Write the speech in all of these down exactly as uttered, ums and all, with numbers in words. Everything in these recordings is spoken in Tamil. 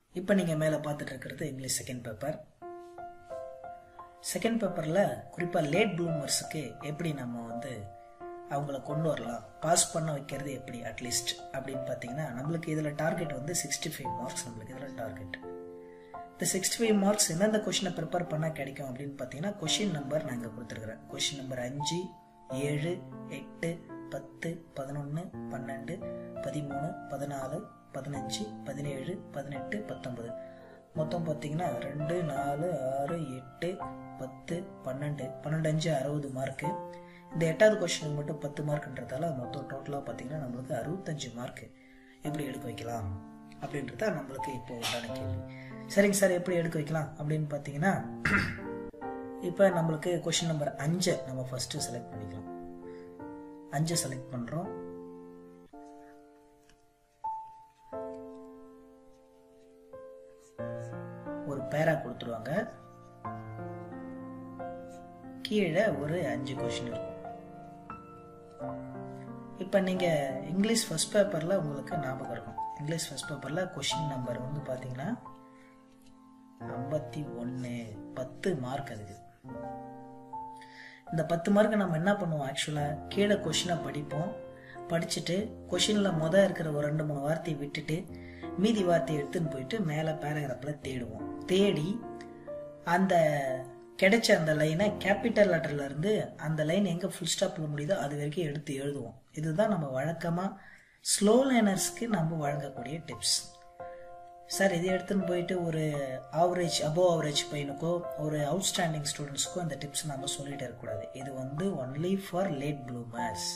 இப்போ நீங்கள் மேலே பார்த்துட்டு இருக்கிறது இங்கிலீஷ் செகண்ட் பேப்பர். செகண்ட் பேப்பரில் குறிப்பாக லேட் ப்ளூமர்ஸுக்கு எப்படி நம்ம வந்து அவங்கள கொண்டு வரலாம், பாஸ் பண்ண வைக்கிறது எப்படி அட்லீஸ்ட் அப்படின்னு பார்த்தீங்கன்னா, நம்மளுக்கு இதில் டார்கெட் வந்து சிக்ஸ்டி ஃபைவ் மார்க்ஸ். நம்மளுக்கு இதில் டார்கெட் இந்த சிக்ஸ்டி ஃபைவ் மார்க்ஸ் எந்தெந்த கொஷினை ப்ரிப்பேர் பண்ணால் கிடைக்கும் அப்படின்னு பார்த்தீங்கன்னா, கொஷின் நம்பர் நான் இங்கே கொடுத்துருக்குறேன். கொஷின் நம்பர் அஞ்சு, ஏழு, எட்டு, பத்து, பதினொன்று, பன்னெண்டு, பதிமூணு, பதினாலு, பதினஞ்சு, பதினேழு, பதினெட்டு, பத்தொன்பது. மொத்தம் பார்த்தீங்கன்னா ரெண்டு, நாலு, ஆறு, எட்டு, பத்து, பன்னெண்டு, பன்னெண்டு அஞ்சு அறுபது மார்க்கு. இந்த எட்டாவது கொஸ்டினுக்கு மட்டும் பத்து மார்க்ன்றதால மொத்தம் டோட்டலாக பார்த்தீங்கன்னா நம்மளுக்கு அறுபத்தஞ்சு மார்க் எப்படி எடுக்க வைக்கலாம் அப்படின்றத நம்மளுக்கு இப்போ உண்டான கேள்வி. சரிங்க சார், எப்படி எடுக்க வைக்கலாம் அப்படின்னு பார்த்தீங்கன்னா, இப்போ நம்மளுக்கு கொஸ்டின் நம்பர் அஞ்சை நம்ம ஃபர்ஸ்ட் செலக்ட் பண்ணிக்கலாம். அஞ்சை செலக்ட் பண்ணுறோம். ஒரு பேரா கொடுத்துருவாங்க, கீழே ஒரு அஞ்சு கொஸ்டின் இருக்கும். இப்போ நீங்கள் இங்கிலீஷ் ஃபர்ஸ்ட் பேப்பரில் உங்களுக்கு ஞாபகம் இருக்கும், இங்கிலீஷ் ஃபர்ஸ்ட் பேப்பரில் கொஸ்டின் நம்பர் வந்து பார்த்தீங்கன்னா ஐம்பத்தி ஒன்று, பத்து மார்க். அதுக்கு இந்த பத்து மார்க் நம்ம என்ன பண்ணுவோம், ஆக்சுவலாக கீழே கொஸ்டினை படிப்போம். படிச்சுட்டு கொஸ்டினில் மொதல் இருக்கிற ஒரு ரெண்டு மூணு வார்த்தையை விட்டுட்டு மீதி வார்த்தையை எடுத்துன்னு போயிட்டு மேலே பேராகிராஃபில் தேடுவோம். தேடி அந்த கிடைச்ச அந்த லைனை கேபிட்டல் லெட்டர்ல இருந்து அந்த லைன் எங்க ஃபுல் ஸ்டாப்ல முடியுதோ அது வரைக்கும் எடுத்து எழுதுவோம். இதுதான் நம்ம வழக்கமா ஸ்லோ லேர்னர்ஸ்க்கு நம்ம வழங்கக்கூடிய டிப்ஸ். சார், இதை எடுத்துன்னு போயிட்டு ஒரு ஆவரேஜ் அபோவ் ஆவரேஜ் பையனுக்கோ ஒரு அவுட்ஸ்டாண்டிங் ஸ்டூடெண்ட்ஸ்க்கோ இந்த டிப்ஸ் நம்ம சொல்லிட்டு இருக்கக்கூடாது. இது வந்து ஒன்லி ஃபார் லேட் ப்ளூமர்ஸ்.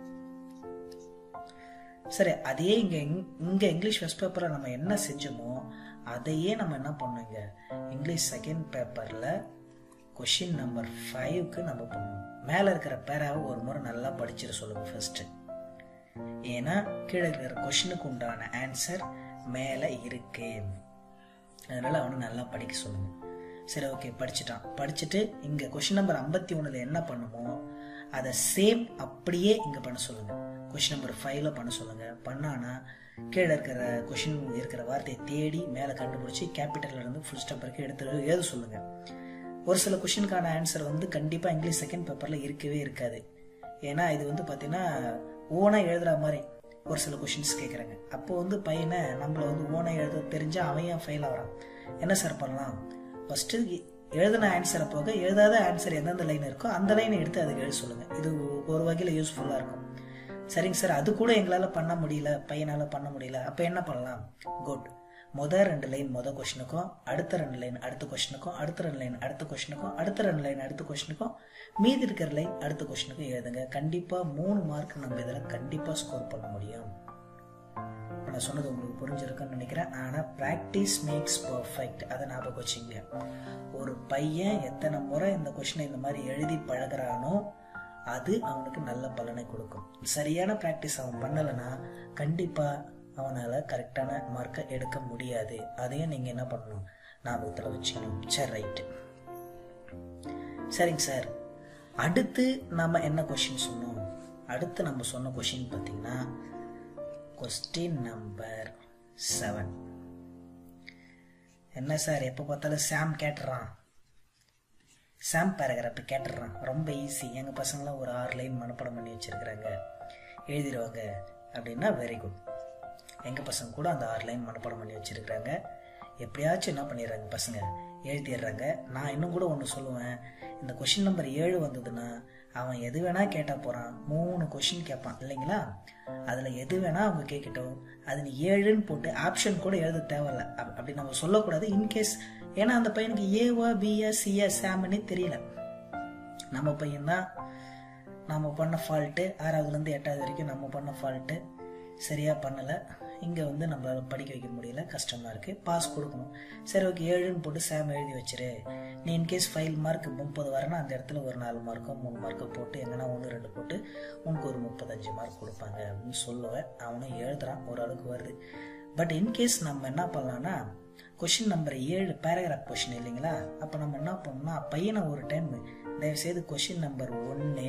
சரி, அதே இங்க இங்க இங்கிலீஷ் ஃபர்ஸ்ட் பேப்பரை நம்ம என்ன செஞ்சோமோ அதையே நம்ம என்ன பண்ணுங்க இங்கிலீஷ் செகண்ட் பேப்பர்ல கொஷின் நம்பர் ஃபைவ்க்கு நம்ம பண்ணணும். மேலே இருக்கிற பேராவை ஒரு முறை நல்லா படிச்சிட சொல்லுங்க ஃபர்ஸ்ட். ஏன்னா கீழே இருக்கிற கொஷினுக்கு உண்டான ஆன்சர் மேலே இருக்கு, அதனால அவனை நல்லா படிக்க சொல்லுங்க. சரி, ஓகே, படிச்சுட்டான். படிச்சுட்டு இங்கே கொஷின் நம்பர் ஐம்பத்தி ஒன்றில் என்ன பண்ணுமோ அதை சேம் அப்படியே இங்கே பண்ண சொல்லுங்க. கொஷின் நம்பர் ஃபைவ்ல பண்ண சொல்லுங்க. பண்ணானா கீழே இருக்கிற கொஷின் இருக்கிற வார்த்தையை தேடி மேலே கண்டுபிடிச்சி கேபிட்டல்ல இருந்து ஃபுல் ஸ்டாப் வரைக்கும் எடுத்து எழுத சொல்லுங்க. ஒரு சில கொஷினுக்கான ஆன்சர் வந்து கண்டிப்பாக இங்கிலீஷ் செகண்ட் பேப்பரில் இருக்கவே இருக்காது. ஏன்னா இது வந்து பார்த்தீங்கன்னா ஓனாக எழுதுகிற மாதிரி ஒரு சில கொஷின்ஸ் கேட்குறாங்க. அப்போ வந்து பையனை நம்மளை வந்து ஓனாக எழுத தெரிஞ்சால் அவன் ஏன் ஃபெயில் ஆகிறான். என்ன சார் பண்ணலாம், ஃபஸ்ட்டு எழுதின ஆன்சரை போக எழுதாத ஆன்சர் எந்தெந்த லைன் இருக்கோ அந்த லைனை எடுத்து அதுக்கு எழுத சொல்லுங்கள். இது ஒரு வகையில் யூஸ்ஃபுல்லாக இருக்கும். சரிங்க சார், அது கூட எங்களால் பண்ண முடியல, பையனால் பண்ண முடியல, அப்போ என்ன பண்ணலாம்? குட், முதல் ரெண்டு லைன் மொதல் கொஸ்டினுக்கும், அடுத்த ரெண்டு லைன் அடுத்த கொஸ்டினுக்கும், அடுத்த ரெண்டு லைன் அடுத்த கொஸ்டினுக்கும், அடுத்த ரெண்டு லைன் அடுத்த கொஸ்டினுக்கும், மீதி இருக்கிற லைன் அடுத்த கொஸ்டினுக்கும் எழுதுங்க. கண்டிப்பாக மூணு மார்க் நம்ம இதில் கண்டிப்பாக ஸ்கோர் பண்ண முடியும். நான் சொன்னது உங்களுக்கு புரிஞ்சிருக்குன்னு நினைக்கிறேன். ஆனால் ப்ராக்டிஸ் மேக்ஸ் பர்ஃபெக்ட், அதை ஞாபகம் வச்சுங்க. ஒரு பையன் எத்தனை முறை இந்த கொஸ்டினை இந்த மாதிரி எழுதி பழகிறானோ அது அவனுக்கு நல்ல பலனை கொடுக்கும். சரியான ப்ராக்டிஸ் அவன் பண்ணலைன்னா கண்டிப்பாக அவனால் கரெக்டான மார்க்கை எடுக்க முடியாது. அதையும் நீங்கள் என்ன பண்ணணும், ஞாபகத்தில் வச்சுக்கணும். சரி, ரைட்டு. சரிங்க சார், அடுத்து நம்ம என்ன கொஷின் சொன்னோம்? அடுத்து நம்ம சொன்ன கொஷின் பார்த்தீங்கன்னா கொஸ்டின் நம்பர் செவன். என்ன சார் எப்போ பார்த்தாலும் சாம் கேட்டுறான், சாம் பேராகிராஃப் கேட்டுறான், ரொம்ப ஈஸி, எங்கள் பசங்களாம் ஒரு ஆறு லைன் மனப்பாடம் பண்ணி வச்சுருக்கிறாங்க, எழுதிடுவாங்க அப்படின்னா வெரி குட். எங்கள் பசங்க கூட அந்த ஆறு லைன் மனப்பாடம் பண்ணி வச்சுருக்கிறாங்க. எப்படியாச்சும் என்ன பண்ணிடுறாங்க பசங்க, எழுதிடுறாங்க. நான் இன்னும் கூட ஒன்று சொல்லுவேன், இந்த கொஷின் நம்பர் ஏழு வந்ததுன்னா அவன் எது வேணால் கேட்டால் போகிறான். மூணு கொஷின் கேட்பான் இல்லைங்களா, அதில் எது வேணால் அவங்க கேட்கட்டும், அது நீ ஏழுன்னு போட்டு ஆப்ஷன் கூட எழுத தேவையில்ல. அப் அப்படி நம்ம சொல்லக்கூடாது இன்கேஸ். ஏன்னா அந்த பையனுக்கு ஏவா பிஏ சிஏ சாம்னே தெரியல. நம்ம பையன்தான் நம்ம பண்ண ஃபால்ட்டு, ஆறாவதுலேருந்து எட்டாவது வரைக்கும் நம்ம பண்ண ஃபால்ட்டு, சரியாக பண்ணலை. இங்கே வந்து நம்மளால் படிக்க வைக்க முடியல, கஷ்டமாக இருக்குது, பாஸ் கொடுக்கணும். சரி, ஓகே, ஏழுன்னு போட்டு சாம் எழுதி வச்சிரு. நீ இன்கேஸ் ஃபைவ் மார்க் முப்பது வரனா அந்த இடத்துல ஒரு நாலு மார்க்கோ மூணு மார்க்கோ போட்டு எங்கன்னா ஒன்று ரெண்டு போட்டு உனக்கு ஒரு முப்பத்தஞ்சு மார்க் கொடுப்பாங்க அப்படின்னு சொல்லுவேன். அவனும் எழுதுறான், ஓரளவுக்கு வருது. பட் இன்கேஸ் நம்ம என்ன பண்ணலான்னா, கொஷின் நம்பர் ஏழு பேராகிராஃப் கொஷின் இல்லைங்களா, அப்போ நம்ம என்ன பண்ணோம்னா பையனை ஒரு டைம் தயவுசெய்து கொஷின் நம்பர் ஒன்று,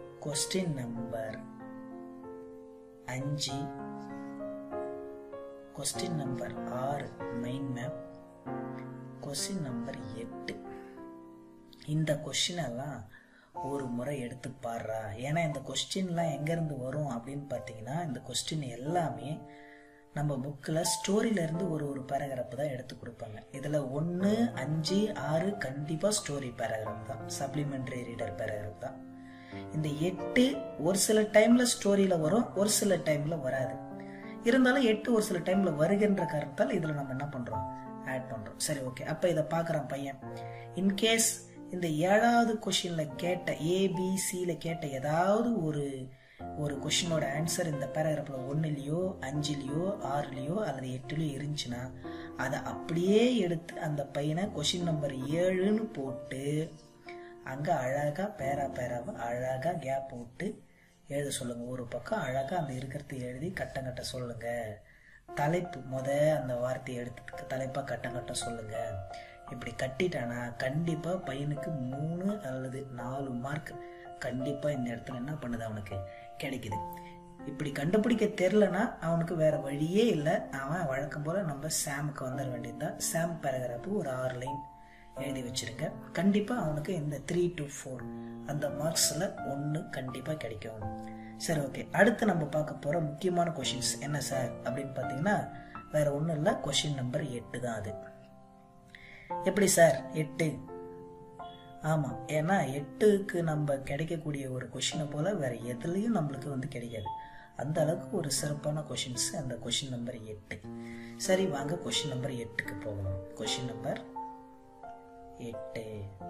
கொஸ்டின் நம்பர் அஞ்சு, கொஸ்டின் நம்பர் ஆறு மைண்ட் மேப், கொஸ்டின் நம்பர் எட்டு. இந்த கொஸ்டின் எல்லாம் ஒரு முறை எடுத்து பாடுறா. ஏன்னா இந்த கொஸ்டின்லாம் எங்கேருந்து வரும் அப்படின்னு பார்த்தீங்கன்னா, இந்த கொஸ்டின் எல்லாமே நம்ம புக்கில் ஸ்டோரியிலேருந்து ஒரு ஒரு பேராகிராஃப் தான் எடுத்து கொடுப்பாங்க. இதில் ஒன்று அஞ்சு ஆறு கண்டிப்பாக ஸ்டோரி பேராகிராஃப் தான், சப்ளிமெண்ட்ரி ரீடர் பேராகிராஃப் தான். இந்த எட்டு ஒரு சில டைமில் ஸ்டோரியில் வரும், ஒரு சில டைமில் வராது. இருந்தாலும் எட்டு ஒரு சில டைமில் வருகின்ற காரணத்தால் இதில் நம்ம என்ன பண்ணுறோம், ஆட் பண்ணுறோம். சரி, ஓகே. அப்போ இதை பார்க்குறான் பையன். இன்கேஸ் இந்த ஏழாவது கொஸ்டின்ல கேட்ட ஏபிசியில கேட்ட ஏதாவது ஒரு ஒரு கொஸ்டினோட ஆன்சர் இந்த பேராகிராஃப்ல ஒன்னுலயோ அஞ்சுலயோ ஆறுலயோ அல்லது எட்டுலயோ இருந்துச்சுன்னா அதை அப்படியே எடுத்து அந்த பையனை கொஸ்டின் நம்பர் ஏழுன்னு போட்டு அங்க அழகா பேரா பேராவை அழகா கேப் போட்டு எழுத சொல்லுங்க. ஒரு பக்கம் அழகா அந்த இருக்கிறது எழுதி கட்டம் கட்ட சொல்லுங்க. தலைப்பு முத அந்த வார்த்தையை எடுத்ததுக்கு தலைப்பா கட்டம் கட்ட சொல்லுங்க. இப்படி கட்டிட்டானா கண்டிப்பா பையனுக்கு மூணு அல்லது நாலு மார்க் கண்டிப்பா இந்த இடத்துல என்ன பண்ணுது, அவனுக்கு கிடைக்குது. இப்படி கண்டுபிடிக்க தெரியலனா அவனுக்கு வேற வழியே இல்லை. அவன் வழக்கம் போல நம்ம சாமுக்கு வந்துட வேண்டியதுதான். சாம் பேராகிராஃப் ஒரு ஆறு லைன் எழுதி வச்சிருங்க. கண்டிப்பா அவனுக்கு இந்த த்ரீ டு ஃபோர் அந்த மார்க்ஸ்ல ஒன்னு கண்டிப்பா கிடைக்கும். சரி, ஓகே. அடுத்து நம்ம பார்க்க போற முக்கியமான கொஸ்டின்ஸ் என்ன சார் அப்படின்னு பாத்தீங்கன்னா, வேற ஒண்ணும் இல்ல, கொஸ்டின் நம்பர் எட்டு தான். அது எப்படி சார் எட்டு? ஆமா, ஏன்னா எட்டுக்கு நம்ம கிடைக்கக்கூடிய ஒரு கொஸ்டினை போல வேற எதுலயும் நம்மளுக்கு வந்து கிடைக்காது. அந்த அளவுக்கு ஒரு சிறப்பான கொஸ்டின்ஸ் அந்த கொஸ்டின் நம்பர் எட்டு. சரி, வாங்க கொஸ்டின் நம்பர் எட்டுக்கு போகணும். கொஸ்டின் நம்பர் எட்டு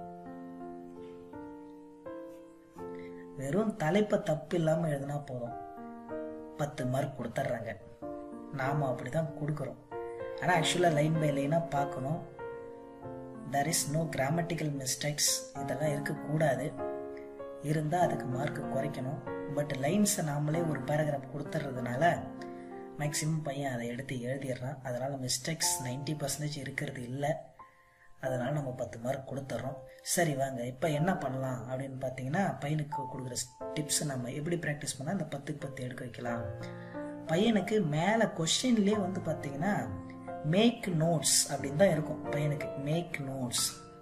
வெறும் தலைப்பை தப்பு இல்லாம எழுதினா போதும், பத்து மார்க் கொடுத்துட்றாங்க. நாம அப்படிதான் கொடுக்கறோம். ஆனா ஆக்சுவலா லைன் பை லைனா பார்க்கணும். there is no grammatical mistakes, இதெல்லாம் இருக்கக்கூடாது. இருந்தால் அதுக்கு மார்க் குறைக்கணும். பட் லைன்ஸை நாமளே ஒரு பேராகிராஃப் கொடுத்துறதுனால மேக்ஸிமம் பையன் அதை எடுத்து எழுதிடுறான். அதனால் மிஸ்டேக்ஸ் நைன்டி பர்சன்டேஜ் இருக்கிறது இல்லை. அதனால் நம்ம பத்து மார்க் கொடுத்துட்றோம். சரி, வாங்க இப்போ என்ன பண்ணலாம் அப்படின்னு பார்த்தீங்கன்னா, பையனுக்கு கொடுக்குற டிப்ஸ் நம்ம எப்படி ப்ராக்டிஸ் பண்ணால் இந்த பத்துக்கு பத்து எடுக்க வைக்கலாம். பையனுக்கு மேலே கொஸ்டின்லேயே வந்து பார்த்தீங்கன்னா மேக் நோட்ஸ் அப்படின்னு தான் இருக்கும். பையனுக்கு மேக் நோட்ஸ்.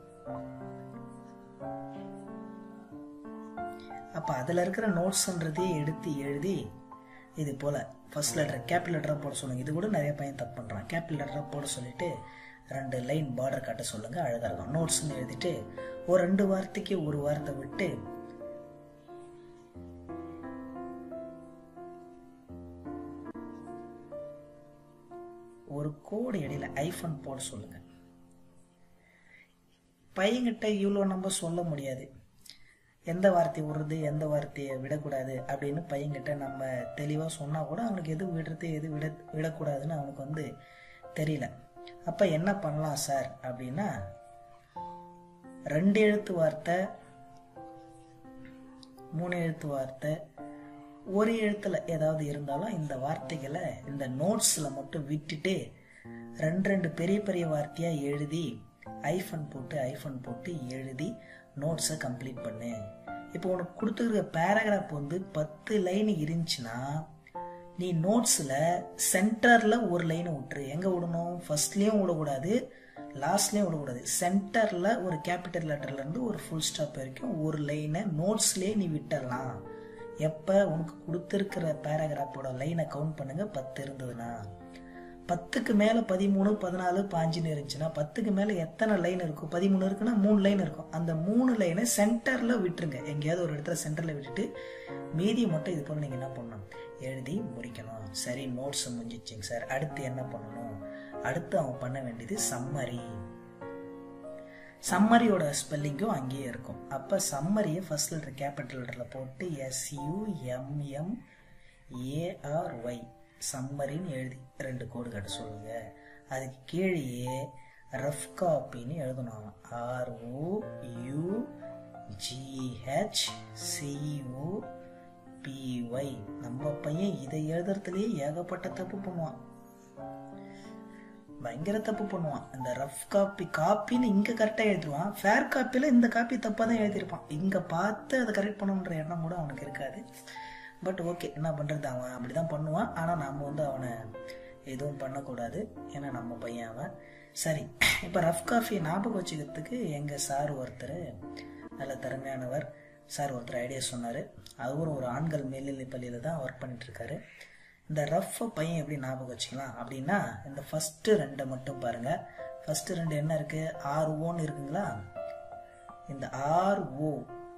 அப்ப அதுல இருக்கிற நோட்ஸ்ன்றதே எடுத்து எழுதி இது போல ஃபர்ஸ்ட் லெட்டர் கேபிட்டல் லெட்டரா போட சொல்லுங்க. இது கூட நிறைய பையன் தப்பு பண்றான். கேபிட்டல் லெட்டரா போட சொல்லிட்டு ரெண்டு லைன் பார்டர் காட்ட சொல்லுங்க. அழகா இருக்கும். நோட்ஸ்ன்னு எழுதிட்டு ஒரு ரெண்டு வார்த்தைக்கு ஒரு வார்த்தை விட்டு ஒரு கோடு இடையில ஐஃபன் போட சொல்லுங்க. பையன்கிட்ட இவ்வளோ நம்ம சொல்ல முடியாது. எந்த வார்த்தையை விடுறது எந்த வார்த்தையை விடக்கூடாது அப்படின்னு பையன்கிட்ட நம்ம தெளிவாக சொன்னால் கூட அவனுக்கு எது விடுறது எது விட விடக்கூடாதுன்னு அவனுக்கு வந்து தெரியல. அப்போ என்ன பண்ணலாம் சார் அப்படின்னா, ரெண்டு எழுத்து வார்த்தை மூணு எழுத்து வார்த்தை ஒரு எழுத்துல ஏதாவது இருந்தாலும் இந்த வார்த்தைகளை இந்த நோட்ஸ்ல மட்டும் விட்டுட்டு ரெண்டு ரெண்டு பெரிய பெரிய வார்த்தையா எழுதி ஐஃபன் போட்டு ஐஃபன் போட்டு எழுதி நோட்ஸை கம்ப்ளீட் பண்ணு. இப்போ உனக்கு கொடுத்துருக்க பேராகிராஃப் வந்து பத்து லைன் இருந்துச்சுன்னா நீ நோட்ஸ்ல சென்டர்ல ஒரு லைனை விட்டுரு. எங்க விடணும்? ஃபர்ஸ்ட்லயும் விடக்கூடாது, லாஸ்ட்லயும் விடக்கூடாது. சென்டர்ல ஒரு கேபிட்டல் லெட்டர்ல இருந்து ஒரு ஃபுல் ஸ்டாப் வரைக்கும் ஒரு லைனை நோட்ஸ்லயே நீ விட்டுடலாம். எப்ப உனக்கு கொடுத்துருக்கிற பேராகிராஃபோட லைனை கவுண்ட் பண்ணுங்க. பத்து இருந்ததுன்னா பத்துக்கு மேல பதிமூணு பதினாலு பாஞ்சுன்னு இருந்துச்சுன்னா பத்துக்கு மேல எத்தனை லைன் இருக்கும்? பதிமூணு இருக்குன்னா மூணு லைன் இருக்கும். அந்த மூணு லைனை சென்டர்ல விட்டுருங்க. எங்கேயாவது ஒரு இடத்துல சென்டர்ல விட்டுட்டு மீதியை மட்டும் இது போல நீங்க என்ன பண்ணணும், எழுதி முடிக்கணும். சரி, நோட்ஸ் முடிஞ்சிச்சிங்க சார். அடுத்து என்ன பண்ணணும்? அடுத்து அவன் பண்ண வேண்டியது சம்மரி. சம்மரியோட ஸ்பெல்லிங்கும் அங்கேயே இருக்கும். அப்ப சம்மரியை ஃபர்ஸ்ட் லெட்டர் கேபிட்டல் லெட்டர்ல போட்டு S U M M A R Y சம்மரின்னு எழுதி ரெண்டு கோடு கட்ட சொல்லுங்க. அதுக்கு கீழேயே ரஃப் காப்பின்னு எழுதணும். R O U G H C O P Y. நம்ம பையன் இதை எழுதுறதுலயே ஏகப்பட்ட தப்பு பண்ணுவான், பயங்கர தப்பு பண்ணுவான். இந்த ரஃப் காப்பி காப்பின்னு இங்க கரெக்டா எழுதுவான், ஃபேர் காப்பில இந்த காப்பி தப்பா தான் எழுதியிருப்பான். இங்க பார்த்து அதை கரெக்ட் பண்ணணுன்ற எண்ணம் கூட அவனுக்கு இருக்காது. பட் ஓகே, என்ன பண்றது, அவன் அப்படிதான் பண்ணுவான். ஆனா நாம வந்து அவனை எதுவும் பண்ணக்கூடாது, ஏன்னா நம்ம பையன் அவன். சரி, இப்போ ரஃப் காஃபி ஞாபகம் வச்சுக்கிறதுக்கு எங்கள் சார் ஒருத்தர் நல்ல திறமையானவர் சார் ஒருத்தர் ஐடியா சொன்னார். அவரும் ஒரு ஆண்கள் மேல்நிலை பள்ளியில் தான் ஒர்க் பண்ணிட்டுருக்காரு. இந்த ரஃப்பை பையன் எப்படி ஞாபகம் வச்சுக்கலாம் அப்படின்னா, இந்த ஃபஸ்ட்டு ரெண்டை மட்டும் பாருங்கள். ஃபஸ்ட்டு ரெண்டு என்ன இருக்குது, ஆர்ஓன்னு இருக்குங்களா. இந்த ஆர்ஓ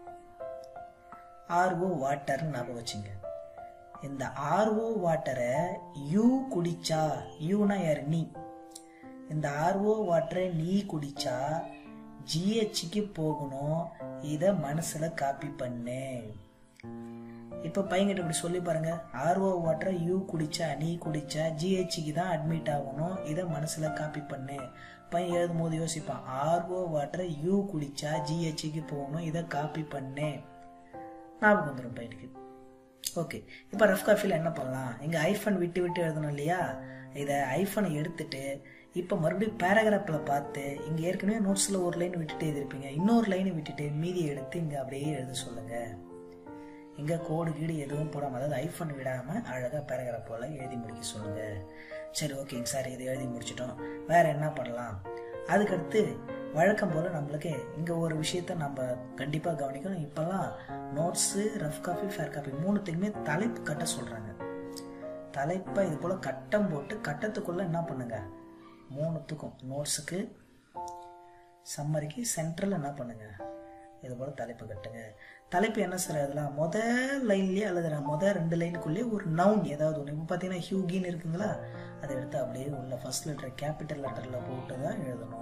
ஆர்ஓ வாட்டர்னு ஞாபகம் வச்சுங்க. இந்த ஆர்ஓ வாட்டரை யூ குடிச்சா, யூனா யாரு, நீ. இந்த ஆர்ஓ வாட்டரை நீ குடிச்சா ஜிஹெச்சுக்கு போகணும், இதை மனசுல காப்பி பண்ணு. இப்ப பையன்கிட்ட இப்படி சொல்லி பாருங்க, ஆர்ஓ வாட்டரை யூ குடிச்சா, நீ குடிச்சா ஜிஹெச்சுக்கு தான் அட்மிட் ஆகணும், இதை மனசுல காப்பி பண்ணு. பையன் எழுதும் போது யோசிப்பான், ஆர்ஓ வாட்டரை யூ குடிச்சா ஜிஹெச்சுக்கு போகணும், இதை காப்பி பண்ணு. ஞாபகம் வந்துடும் பையனுக்கு. ஓகே, இப்போ ரஃப் காஃபியில் என்ன பண்ணலாம், இங்கே ஐஃபன் விட்டு விட்டு எழுதணும் இல்லையா, இதை ஐஃபனை எடுத்துட்டு இப்போ மறுபடியும் பேராகிராஃபில் பார்த்து இங்கே ஏற்கனவே நோட்ஸில் ஒரு லைன் விட்டுட்டு எழுதிருப்பீங்க, இன்னொரு லைனை விட்டுட்டு மீதியை எடுத்து இங்கே அப்படியே எழுத சொல்லுங்கள். இங்கே கோடு கீடு எதுவும் போடாமல், அதாவது ஐஃபன் விடாமல் அழகாக பேராகிராஃப் போல் எழுதி முடிக்க சொல்லுங்கள். சரி, ஓகேங்க சார், இது எழுதி முடிச்சிட்டோம், வேறு என்ன பண்ணலாம். அதுக்கடுத்து வழக்கம் போல் நம்மளுக்கு இங்கே ஒரு விஷயத்த நம்ம கண்டிப்பாக கவனிக்கணும். இப்போல்லாம் notes, rough copy, fair copy மூணுத்துக்குமே தலைப்பு கட்ட சொல்கிறாங்க. தலைப்பை இது போல் கட்டம் போட்டு கட்டத்துக்குள்ளே என்ன பண்ணுங்க, மூணுத்துக்கும் நோட்ஸுக்கு சம்மரிக்கு சென்டரில் என்ன பண்ணுங்க, இது போல் தலைப்பு கட்டுங்க. தலைப்பு என்ன சார் எழுதலாம், மொதல் லைன்லேயே அல்லது மொதல் ரெண்டு லைனுக்குள்ளேயே ஒரு நவுன் ஏதாவது ஒன்று. இப்போ பார்த்தீங்கன்னா ஹியூகின்னு இருக்குங்களா, அதை எடுத்து அப்படியே உள்ள ஃபர்ஸ்ட் லெட்டர் கேபிட்டல் லெட்டரில் போட்டு தான் எழுதணும்.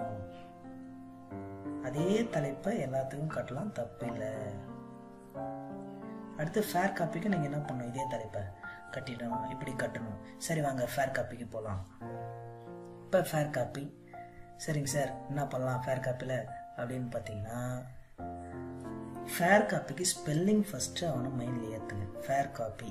அதே தலைப்பை எல்லாத்துக்கும் கட்டலாம், தப்பு இல்லை. அடுத்து ஃபேர் காப்பிக்கு நீங்கள் என்ன பண்ணணும், இதே தலைப்பை கட்டிடணும், இப்படி கட்டணும். சரி வாங்க ஃபேர் காப்பிக்கு போகலாம். இப்போ ஃபேர் காப்பி, சரிங்க சார் என்ன பண்ணலாம் ஃபேர் காப்பியில் அப்படின்னு பார்த்தீங்கன்னா, ஃபேர் காப்பிக்கு ஸ்பெல்லிங் ஃபஸ்ட்டு அவனை மைண்டில் ஏற்றுங்க. ஃபேர் காப்பி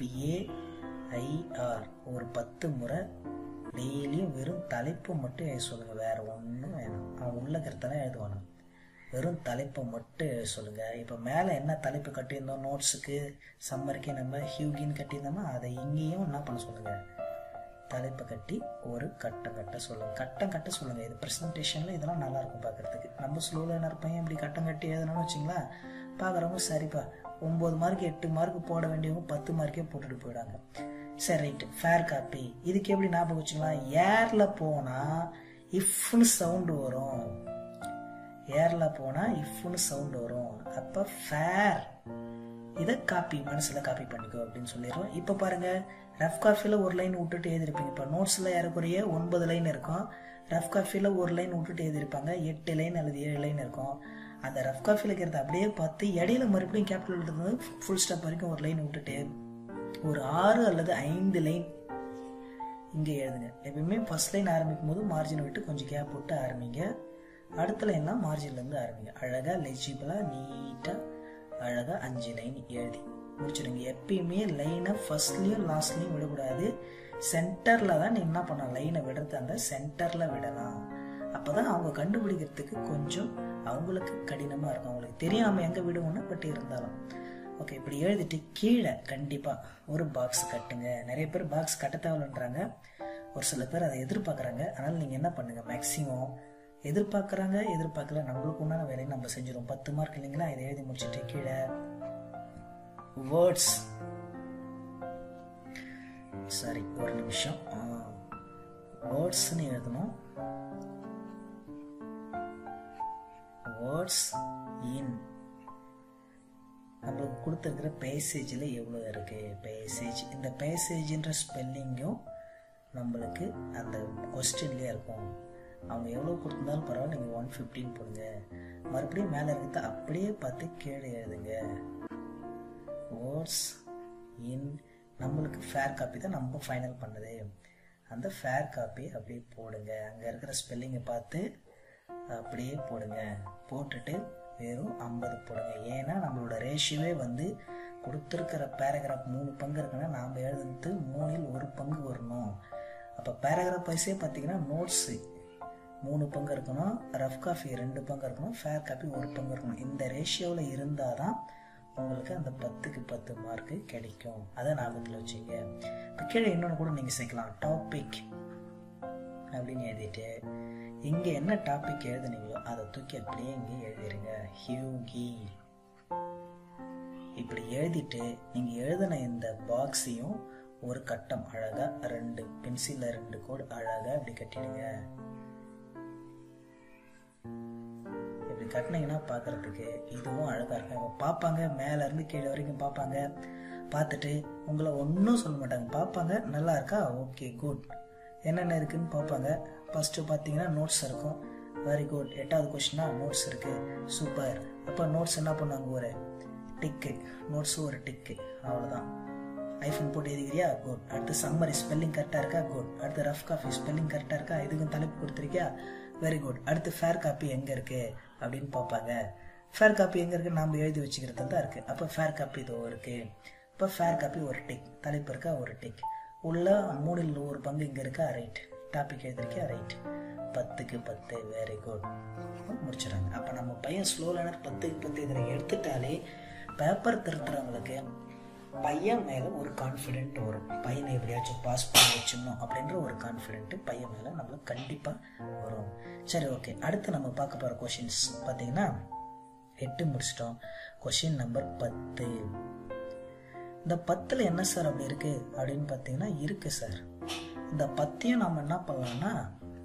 எஃப்ஏஐஆர் ஒரு பத்து முறை டெய்லியும் வெறும் தலைப்பு மட்டும் எழுத சொல்லுங்கள், வேறு ஒன்றும் வேணும். அவன் உள்ள கருத்தெல்லாம் எழுதுவானு, வெறும் தலைப்பை மட்டும் எழுத சொல்லுங்கள். இப்போ மேலே என்ன தலைப்பு கட்டியிருந்தோம், நோட்ஸுக்கு சம்மருக்கு நம்ம ஹியூகின்னு கட்டியிருந்தோம்னா அதை இங்கேயும் என்ன பண்ண சொல்லுங்கள், தலைப்பை கட்டி ஒரு கட்டம் கட்ட சொல்லுங்கள். கட்டம் கட்ட சொல்லுங்கள். இது ப்ரெசன்டேஷனில் இதெல்லாம் நல்லாயிருக்கும் பார்க்குறதுக்கு. நம்ம ஸ்லோவில் என்ன இருப்பேன் இப்படி கட்டம் கட்டி எழுதணும்னு வச்சிங்களா, பார்க்குறவங்க சரிப்பா ஒம்பது மார்க் எட்டு மார்க் போட வேண்டியவங்க பத்து மார்க்கே போட்டுட்டு போயிடாங்க. சரி ரைட்டு, ஃபேர் காப்பி இதுக்கு எப்படி ஞாபகம் வச்சுக்கலாம், ஏரில் போனால் இஃப்னு சவுண்டு வரும், ஏரில் போனால் இஃப்னு சவுண்டு வரும். அப்போ ஃபேர் இதை காப்பி மனசில் காப்பி பண்ணிக்கோ அப்படின்னு சொல்லிடுறோம். இப்போ பாருங்கள் ரஃப் காஃபியில் ஒரு லைன் விட்டுட்டு எழுதிருப்பீங்க. இப்போ நோட்ஸில் ஏறக்குறைய ஒன்பது லைன் இருக்கும், ரஃப் காஃபியில் ஒரு லைன் விட்டுட்டு எழுதிருப்பாங்க, எட்டு லைன் அல்லது ஏழு லைன் இருக்கும். அந்த ரஃப் காஃபியில் இருக்கிறத அப்படியே பார்த்து இடையில மறுபடியும் கேபிட்டல் எழுதுறது ஃபுல் ஸ்டாப் வரைக்கும் ஒரு லைன் விட்டுட்டு ஒரு ஆறு அல்லது ஐந்து லைன் இங்கே எழுதுங்க. எப்பயுமே ஃபர்ஸ்ட் லைன் ஆரம்பிக்கும் போது மார்ஜினை விட்டு கொஞ்சம் கேப் விட்டு ஆரம்பிங்க, அடுத்த லைன்லாம் மார்ஜின்லேருந்து ஆரம்பிங்க. அழகாக லெஜிபிளாக நீட்டாக அழகாக அஞ்சு லைன் எழுதி முடிச்சிடுங்க. எப்பயுமே லைனை ஃபர்ஸ்ட்லேயும் லாஸ்ட்லேயும் விடக்கூடாது, சென்டரில் தான் நீங்கள் என்ன பண்ணலாம், லைனை விடுறது அந்த சென்டரில் விடலாம். அப்போ தான் அவங்க கண்டுபிடிக்கிறதுக்கு கொஞ்சம் அவங்களுக்கு கடினமாக இருக்கும். அவங்களுக்கு தெரியும் நம்ம எங்கே விடுவோம்னா, பட் இருந்தாலும் ஓகே. இப்படி எழுதிட்டு கீழே கண்டிப்பாக ஒரு பாக்ஸ் கட்டுங்க. நிறைய பேர் பாக்ஸ் கட்ட தேவைன்றாங்க, ஒரு சில பேர் அதை எதிர்பார்க்குறாங்க. அதனால் நீங்கள் என்ன பண்ணுங்கள், மேக்ஸிமம் எதிர்பார்க்குறாங்க எதிர்பார்க்கல நம்மளுக்கு உண்டான வேலையை நம்ம செஞ்சிடும். பத்து மார்க் இல்லைங்களா, இதை எழுதி முடிச்சுட்டு கீழே வேர்ட்ஸ், சரி ஒரு நிமிஷம், வேர்ட்ஸ்ன்னு எழுதணும். வேர்ட்ஸ் இன் நம்மளுக்கு கொடுத்துருக்கிற பேசேஜில் எவ்வளோ இருக்குது, பேசேஜ் இந்த பேசேஜ்ன்ற ஸ்பெல்லிங்கும் நம்மளுக்கு அந்த கொஸ்டின்லேயே இருக்கும். அவங்க எவ்வளோ கொடுத்துருந்தாலும் பரவாயில்ல, நீங்கள் ஒன் ஃபிஃப்டின் போடுங்க. மறுபடியும் மேலே இருக்கிறத அப்படியே பார்த்து கீழே எழுதுங்க. வேர்ட்ஸ் இன் நம்மளுக்கு ஃபேர் காப்பி தான் நம்ம ஃபைனல் பண்ணுது, அந்த ஃபேர் காப்பி அப்படியே போடுங்க. அங்கே இருக்கிற ஸ்பெல்லிங்கை பார்த்து அப்படியே போடுங்க. போட்டுட்டு வெறும் ஐம்பது போடுங்க. ஏன்னா நம்மளோட ரேஷியோவே வந்து கொடுத்துருக்கிற பேராகிராஃப் மூணு பங்கு இருக்குன்னா நாம் எழுதுறது மூணில் ஒரு பங்கு வரணும். அப்போ பேராகிராஃப் வைஸே பார்த்தீங்கன்னா நோட்ஸு மூணு பங்கு இருக்கணும், ரஃப் காஃபி ரெண்டு பங்கு இருக்கணும், ஃபேர் காப்பி ஒரு பங்கு இருக்கணும். இந்த ரேஷியோவில் இருந்தால் தான் உங்களுக்கு அந்த பத்துக்கு பத்து மார்க்கு கிடைக்கும். அதை ஞாபகத்தில் வச்சுங்க. இப்போ கீழே இன்னொன்று கூட நீங்கள் சேர்க்கலாம், டாபிக் அப்படின்னு எழுதிட்டு இங்கே என்ன டாபிக் எழுதுனீங்களோ அதை தூக்கி அப்படியே இங்கே எழுதிருங்க, ஹியூகி. இப்படி எழுதிட்டு நீங்கள் எழுதின இந்த பாக்ஸையும் ஒரு கட்டம் அழகா ரெண்டு பென்சில்ல ரெண்டு கோடு அழகா இப்படி கட்டிடுங்க. இப்படி கட்டினீங்கன்னா பார்க்கறதுக்கு இதுவும் அழகா இருக்காங்க பார்ப்பாங்க. மேல இருந்து கீழே வரைக்கும் பார்ப்பாங்க. பார்த்துட்டு உங்களை ஒன்றும் சொல்ல மாட்டாங்க. பார்ப்பாங்க, நல்லா இருக்கா, ஓகே குட், என்னென்ன இருக்குன்னு பார்ப்பாங்க. ஃபர்ஸ்ட் பார்த்தீங்கன்னா நோட்ஸ் இருக்கும், வெரி குட். எட்டாவது கொஸ்டினா நோட்ஸ் இருக்கு, சூப்பர். அப்போ நோட்ஸ் என்ன பண்ணுவாங்க, ஒரு டிக்கு, நோட்ஸ் ஒரு டிக்கு, அவ்வளோதான். ஐஃபோன் போட்டு எழுதிக்கிறியா, குட். அடுத்து சம்மரி ஸ்பெல்லிங் கரெக்டாக இருக்கா, குட். அடுத்து ரஃப் காப்பி ஸ்பெல்லிங் கரெக்டாக இருக்கா, இதுக்கும் தலைப்பு கொடுத்துருக்கியா, வெரி குட். அடுத்து ஃபேர் காப்பி எங்கே இருக்கு அப்படின்னு பார்ப்பாங்க. ஃபேர் காப்பி எங்கே இருக்கு, நம்ம எழுதி வச்சுக்கிறது தான் இருக்கு. அப்போ ஃபேர் காப்பி இதோ இருக்கு. இப்போ ஃபேர் காப்பி ஒரு டிக், தலைப்பு இருக்கா ஒரு டிக், உள்ள மூணில் ஒரு பங்கு இங்கே இருக்கா, ரைட். Topic எழுதிருக்கியா, right. பத்துக்கு பத்து, வெரி குட், முடிச்சிடறாங்க. அப்போ நம்ம பையன் ஸ்லோ லேர்னர் பத்துக்கு பத்து இதில் எடுத்துட்டாலே பேப்பர் திருத்துறவங்களுக்கு பையன் மேலே ஒரு கான்ஃபிடென்ட் வரும். பையனை எப்படியாச்சும் பாஸ் பண்ணி வச்சிடணும் அப்படின்ற ஒரு கான்ஃபிடென்ட் பையன் மேலே நம்மளுக்கு கண்டிப்பாக வரும். சரி, ஓகே. அடுத்து நம்ம பார்க்க போகிற கொஷின்ஸ் பார்த்தீங்கன்னா எட்டு முடிச்சிட்டோம். கொஷின் நம்பர் பத்து. இந்த பத்தில் என்ன சார் அப்படி இருக்கு அப்படின்னு பார்த்தீங்கன்னா இருக்கு சார். இந்த பத்தையும் நம்ம என்ன பண்ணலாம்னா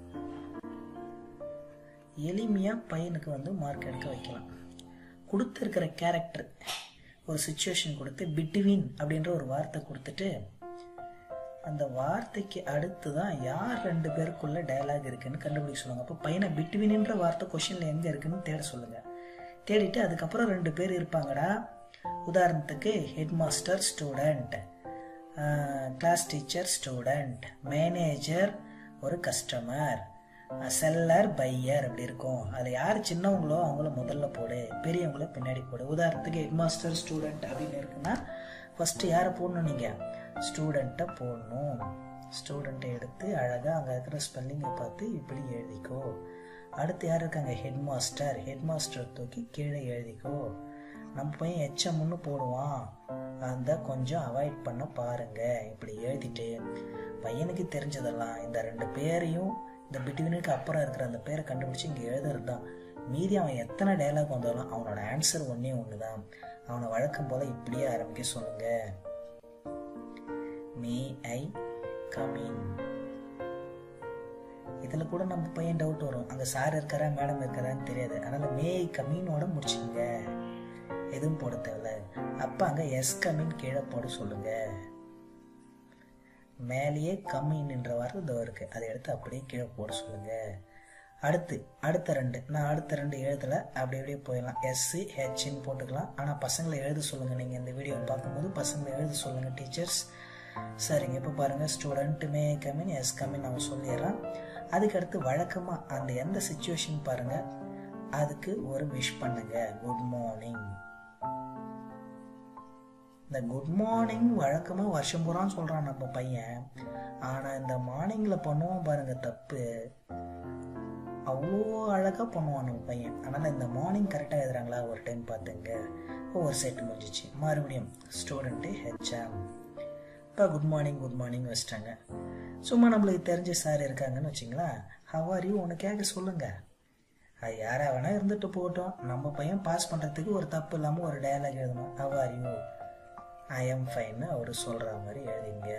எளிமையாக பையனுக்கு வந்து மார்க் எடுக்க வைக்கலாம். கொடுத்துருக்கிற கேரக்டர் ஒரு சிச்சுவேஷன் கொடுத்து பிட்வீன் அப்படின்ற ஒரு வார்த்தை கொடுத்துட்டு அந்த வார்த்தைக்கு அடுத்து தான் யார் ரெண்டு பேருக்குள்ள டயலாக் இருக்குன்னு கண்டுபிடிக்க சொல்லுங்க. அப்போ பையனை பிட்வீன்ன்ற வார்த்தை கொஸ்டின்ல எங்க இருக்குன்னு தேட சொல்லுங்க. தேடிட்டு அதுக்கப்புறம் ரெண்டு பேர் இருப்பாங்கடா. உதாரணத்துக்கு head master student, class teacher student, manager ஒரு கஸ்டமர், செல்லர் பையர் அப்படி இருக்கும். அதில் யார் சின்னவங்களோ அவங்கள முதல்ல போடு, பெரியவங்கள பின்னாடி போடு. உதாரணத்துக்கு ஹெட் மாஸ்டர் ஸ்டூடெண்ட் அப்படின்னு இருக்குன்னா ஃபர்ஸ்ட் யாரை போடணும், நீங்கள் ஸ்டூடெண்ட்டை போடணும். ஸ்டூடெண்ட்டை எடுத்து அழகாக அங்கே இருக்கிற ஸ்பெல்லிங்கை பார்த்து இப்படி எழுதிக்கோ. அடுத்து யார் இருக்காங்க, ஹெட் மாஸ்டர், ஹெட் மாஸ்டர் தூக்கி கீழே எழுதிக்கோ. நம்ம பையன் எச்எம்னு போடுவான், அந்த கொஞ்சம் அவாய்ட் பண்ண பாருங்க. இப்படி எழுதிட்டு பையனுக்கு தெரிஞ்சதெல்லாம் இந்த ரெண்டு பேரையும் இந்த பிட்வீனுக்கு அப்புறம் இருக்கிற அந்த பேரை கண்டுபிடிச்சி இங்கே எழுதுறது தான். மீதி அவன் எத்தனை டைலாக் வந்தாலும் அவனோட ஆன்சர் ஒன்னே ஒன்று தான். அவனை வழக்கம் போல இப்படியே ஆரம்பிக்க சொல்லுங்க, மே ஐ கம் இன். இதில் கூட நம்ம பையன் டவுட் வரும், அங்கே சார் இருக்காரா மேடம் இருக்காரான்னு தெரியாது. அதனால மே ஐ கம்மினோட முடிச்சுங்க, எதுவும் போட தேவையில்ல. அப்போ அங்கே எஸ் கம்மின் கீழே போட சொல்லுங்க. மேலேயே கம்மின்ற வார்த்தை இதோ இருக்கு, அதை எடுத்து அப்படியே கீழே போட சொல்லுங்க. அடுத்து அடுத்த ரெண்டு நான் அடுத்த ரெண்டு எழுதல, அப்படி அப்படியே போயிடலாம். எஸ்சி ஹெச்ன்னு போட்டுக்கலாம். ஆனால் பசங்களை எழுத சொல்லுங்க. நீங்கள் இந்த வீடியோ பார்க்கும்போது பசங்களை எழுத சொல்லுங்க டீச்சர்ஸ். சரிங்க, இப்போ பாருங்க, student may come in yes come in நம்ம சொல்லிடுறோம். அதுக்கடுத்து வழக்கமாக அந்த எந்த சிச்சுவேஷன் பாருங்க, அதுக்கு ஒரு விஷ் பண்ணுங்க, குட் மார்னிங். இந்த குட் மார்னிங் வழக்கமாக வருஷம் பூரான்னு சொல்கிறான் நம்ம பையன். ஆனால் இந்த மார்னிங்கில் பண்ணுவோம் பாருங்க தப்பு, அவ்வளோ அழகாக பண்ணுவான் நம்ம பையன். அதனால் இந்த மார்னிங் கரெக்டாக எழுதுறாங்களா ஒரு டைம் பார்த்துங்க. ஒரு செட்டு முடிஞ்சிச்சு. மறுபடியும் ஸ்டூடெண்ட்டு ஹெச்எம். இப்போ குட் மார்னிங் குட் மார்னிங் வச்சிட்டாங்க. சும்மா நம்மளுக்கு தெரிஞ்ச சார் இருக்காங்கன்னு வச்சிங்களா, ஹவ் ஆர் யூ ஒன்று கேட்க சொல்லுங்கள். அது யாராக வேணால் இருந்துட்டு போகட்டும். நம்ம பையன் பாஸ் பண்ணுறதுக்கு ஒரு தப்பு இல்லாமல் ஒரு டயலாக் எழுதணும். How are you, I am ஃபைன்னு அவர் சொல்கிற மாதிரி எழுதிங்க.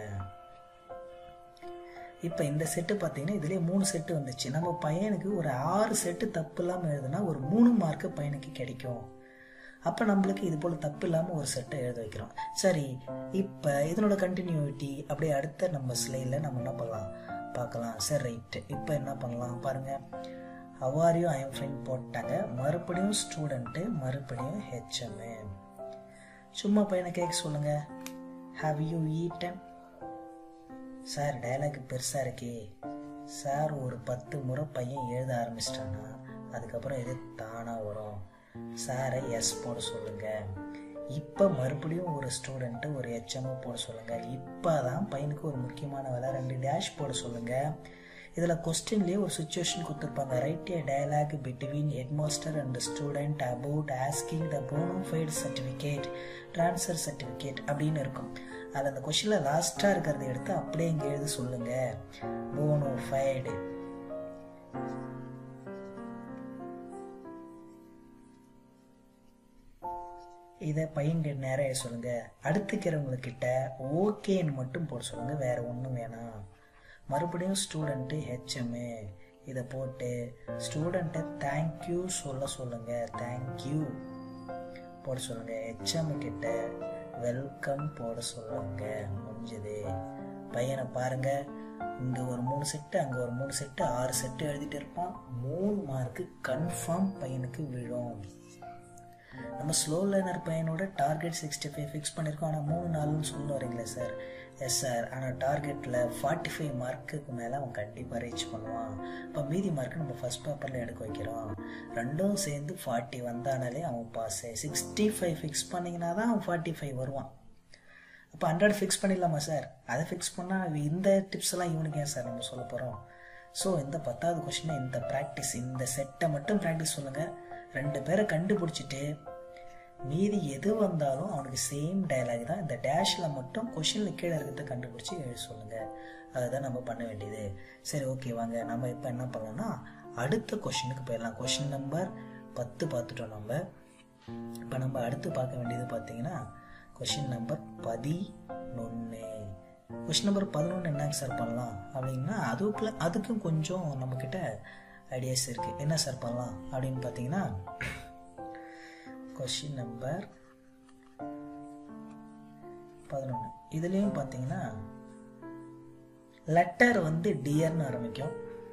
இப்போ இந்த செட்டு பார்த்தீங்கன்னா இதுலேயே மூணு செட்டு வந்துச்சு. நம்ம பையனுக்கு ஒரு ஆறு செட்டு தப்பு இல்லாமல் எழுதுனா ஒரு மூணு மார்க்கு பையனுக்கு கிடைக்கும். அப்போ நம்மளுக்கு இது போல் தப்பு இல்லாமல் ஒரு செட்டை எழுத வைக்கிறோம். சரி, இப்போ இதனோட கண்டினியூட்டி அப்படியே அடுத்த நம்ம ஸ்லைடில் நம்ம என்ன பண்ணலாம் பார்க்கலாம். சரி, ரைட்டு. இப்போ என்ன பண்ணலாம் பாருங்கள், how are you, I am fine போட்டாங்க. மறுபடியும் ஸ்டூடெண்ட்டு, மறுபடியும் ஹெச்எம்மு. சும்மா பையனை கேட்க சொல்லுங்க, have you eaten. Sir dialogue பெருசாக இருக்கே சார். ஒரு பத்து முறை பையன் எழுத ஆரம்பிச்சிட்டான்னா அதுக்கப்புறம் இது தானாக வரும். சாரை எஸ் போட சொல்லுங்க. இப்போ மறுபடியும் ஒரு ஸ்டூடெண்ட்டு ஒரு ஹெச்எம் போட சொல்லுங்க. இப்போ தான் பையனுக்கு ஒரு முக்கியமான வேலை, ரெண்டு டேஷ் போட சொல்லுங்க. இதில் கொஸ்டின்லேயே ஒரு சுச்சுவேஷன் கொடுத்துருப்பாங்க. Write a dialogue between headmaster and student about asking the bonafide certificate transfer certificate அப்படின்னு இருக்கும். அதில் அந்த கொஸ்டினில் லாஸ்ட்டாக இருக்கிறத எடுத்து அப்படியே இங்கே எழுத சொல்லுங்க. போனோஃபைடு இதை பையன்கிட்ட நேரம் சொல்லுங்க. அடுத்துக்கிறவங்கக்கிட்ட ஓகேன்னு மட்டும் போட சொல்லுங்க, வேற ஒன்றும் வேணாம். மறுபடியும் ஸ்டூடெண்ட்டு ஹெச்எம்மு இதை போட்டு ஸ்டூடெண்ட்டை தேங்க்யூ சொல்ல சொல்லுங்க. தேங்க்யூ போட சொல்லுங்க. ஹெச்எம் கிட்ட வெல்கம் போட சொல்லுங்க. முடிஞ்சது. பையனை பாருங்க, இங்கே ஒரு மூணு செட்டு அங்கே ஒரு மூணு செட்டு ஆறு செட்டு எழுதிட்டு இருப்பான். மூணு மார்க்கு கன்ஃபார்ம் பையனுக்கு விழும். நம்ம ஸ்லோ லேர்னர் பையனோட டார்கெட் சிக்ஸ்டி ஃபைவ் ஃபிக்ஸ் பண்ணியிருக்கோம். ஆனால் மூணு நாலுன்னு சொல்ல வரீங்களே சார். எஸ் சார், ஆனால் டார்கெட்டில் ஃபார்ட்டி ஃபைவ் மார்க்குக்கு மேலே அவன் கண்டிப்பாக ரீச் பண்ணுவான். இப்போ மீதி மார்க்கு நம்ம ஃபர்ஸ்ட் பேப்பரில் எடுக்க வைக்கிறோம். ரெண்டும் சேர்ந்து ஃபார்ட்டி வந்தானாலே அவன் பாஸு. சிக்ஸ்டி ஃபைவ் ஃபிக்ஸ் பண்ணிங்கன்னா தான் அவன் ஃபார்ட்டி ஃபைவ் வருவான். அப்போ ஹண்ட்ரட் ஃபிக்ஸ் பண்ணிடலாமா சார்? அதை ஃபிக்ஸ் பண்ணால் இந்த டிப்ஸ் எல்லாம் இவனுக்கு ஏன் சார் நம்ம சொல்ல போகிறோம்? ஸோ இந்த பத்தாவது கொஸ்டினை இந்த ப்ராக்டிஸ் இந்த செட்டை மட்டும் ப்ராக்டிஸ் சொல்லுங்கள். ரெண்டு பேரை கண்டுபிடிச்சிட்டு மீதி எது வந்தாலும் அவனுக்கு சேம் டைலாக் தான். இந்த டேஷில் மட்டும் கொஷினில் கீழே இருக்கிறத கண்டுபிடிச்சி எழுத சொல்லுங்கள். அதுதான் நம்ம பண்ண வேண்டியது. சரி, ஓகே, வாங்க நம்ம இப்போ என்ன பண்ணோம்னா அடுத்த கொஷினுக்கு போயிடலாம். கொஷின் நம்பர் பத்து பார்த்துட்டோம் நம்ம. இப்போ நம்ம அடுத்து பார்க்க வேண்டியது பார்த்தீங்கன்னா கொஷின் நம்பர் பதினொன்று. கொஷின் நம்பர் பதினொன்று என்னங்க சார் பண்ணலாம் அப்படின்னா அதுக்குள்ள அதுக்கும் கொஞ்சம் நம்மக்கிட்ட ஐடியாஸ் இருக்குது. என்ன சார் பண்ணலாம் அப்படின்னு பார்த்தீங்கன்னா கொஷின் நம்பர் பதினொன்று இதுலேயும் பார்த்தீங்கன்னா லெட்டர் வந்து டியர்னு ஆரம்பிக்கும்,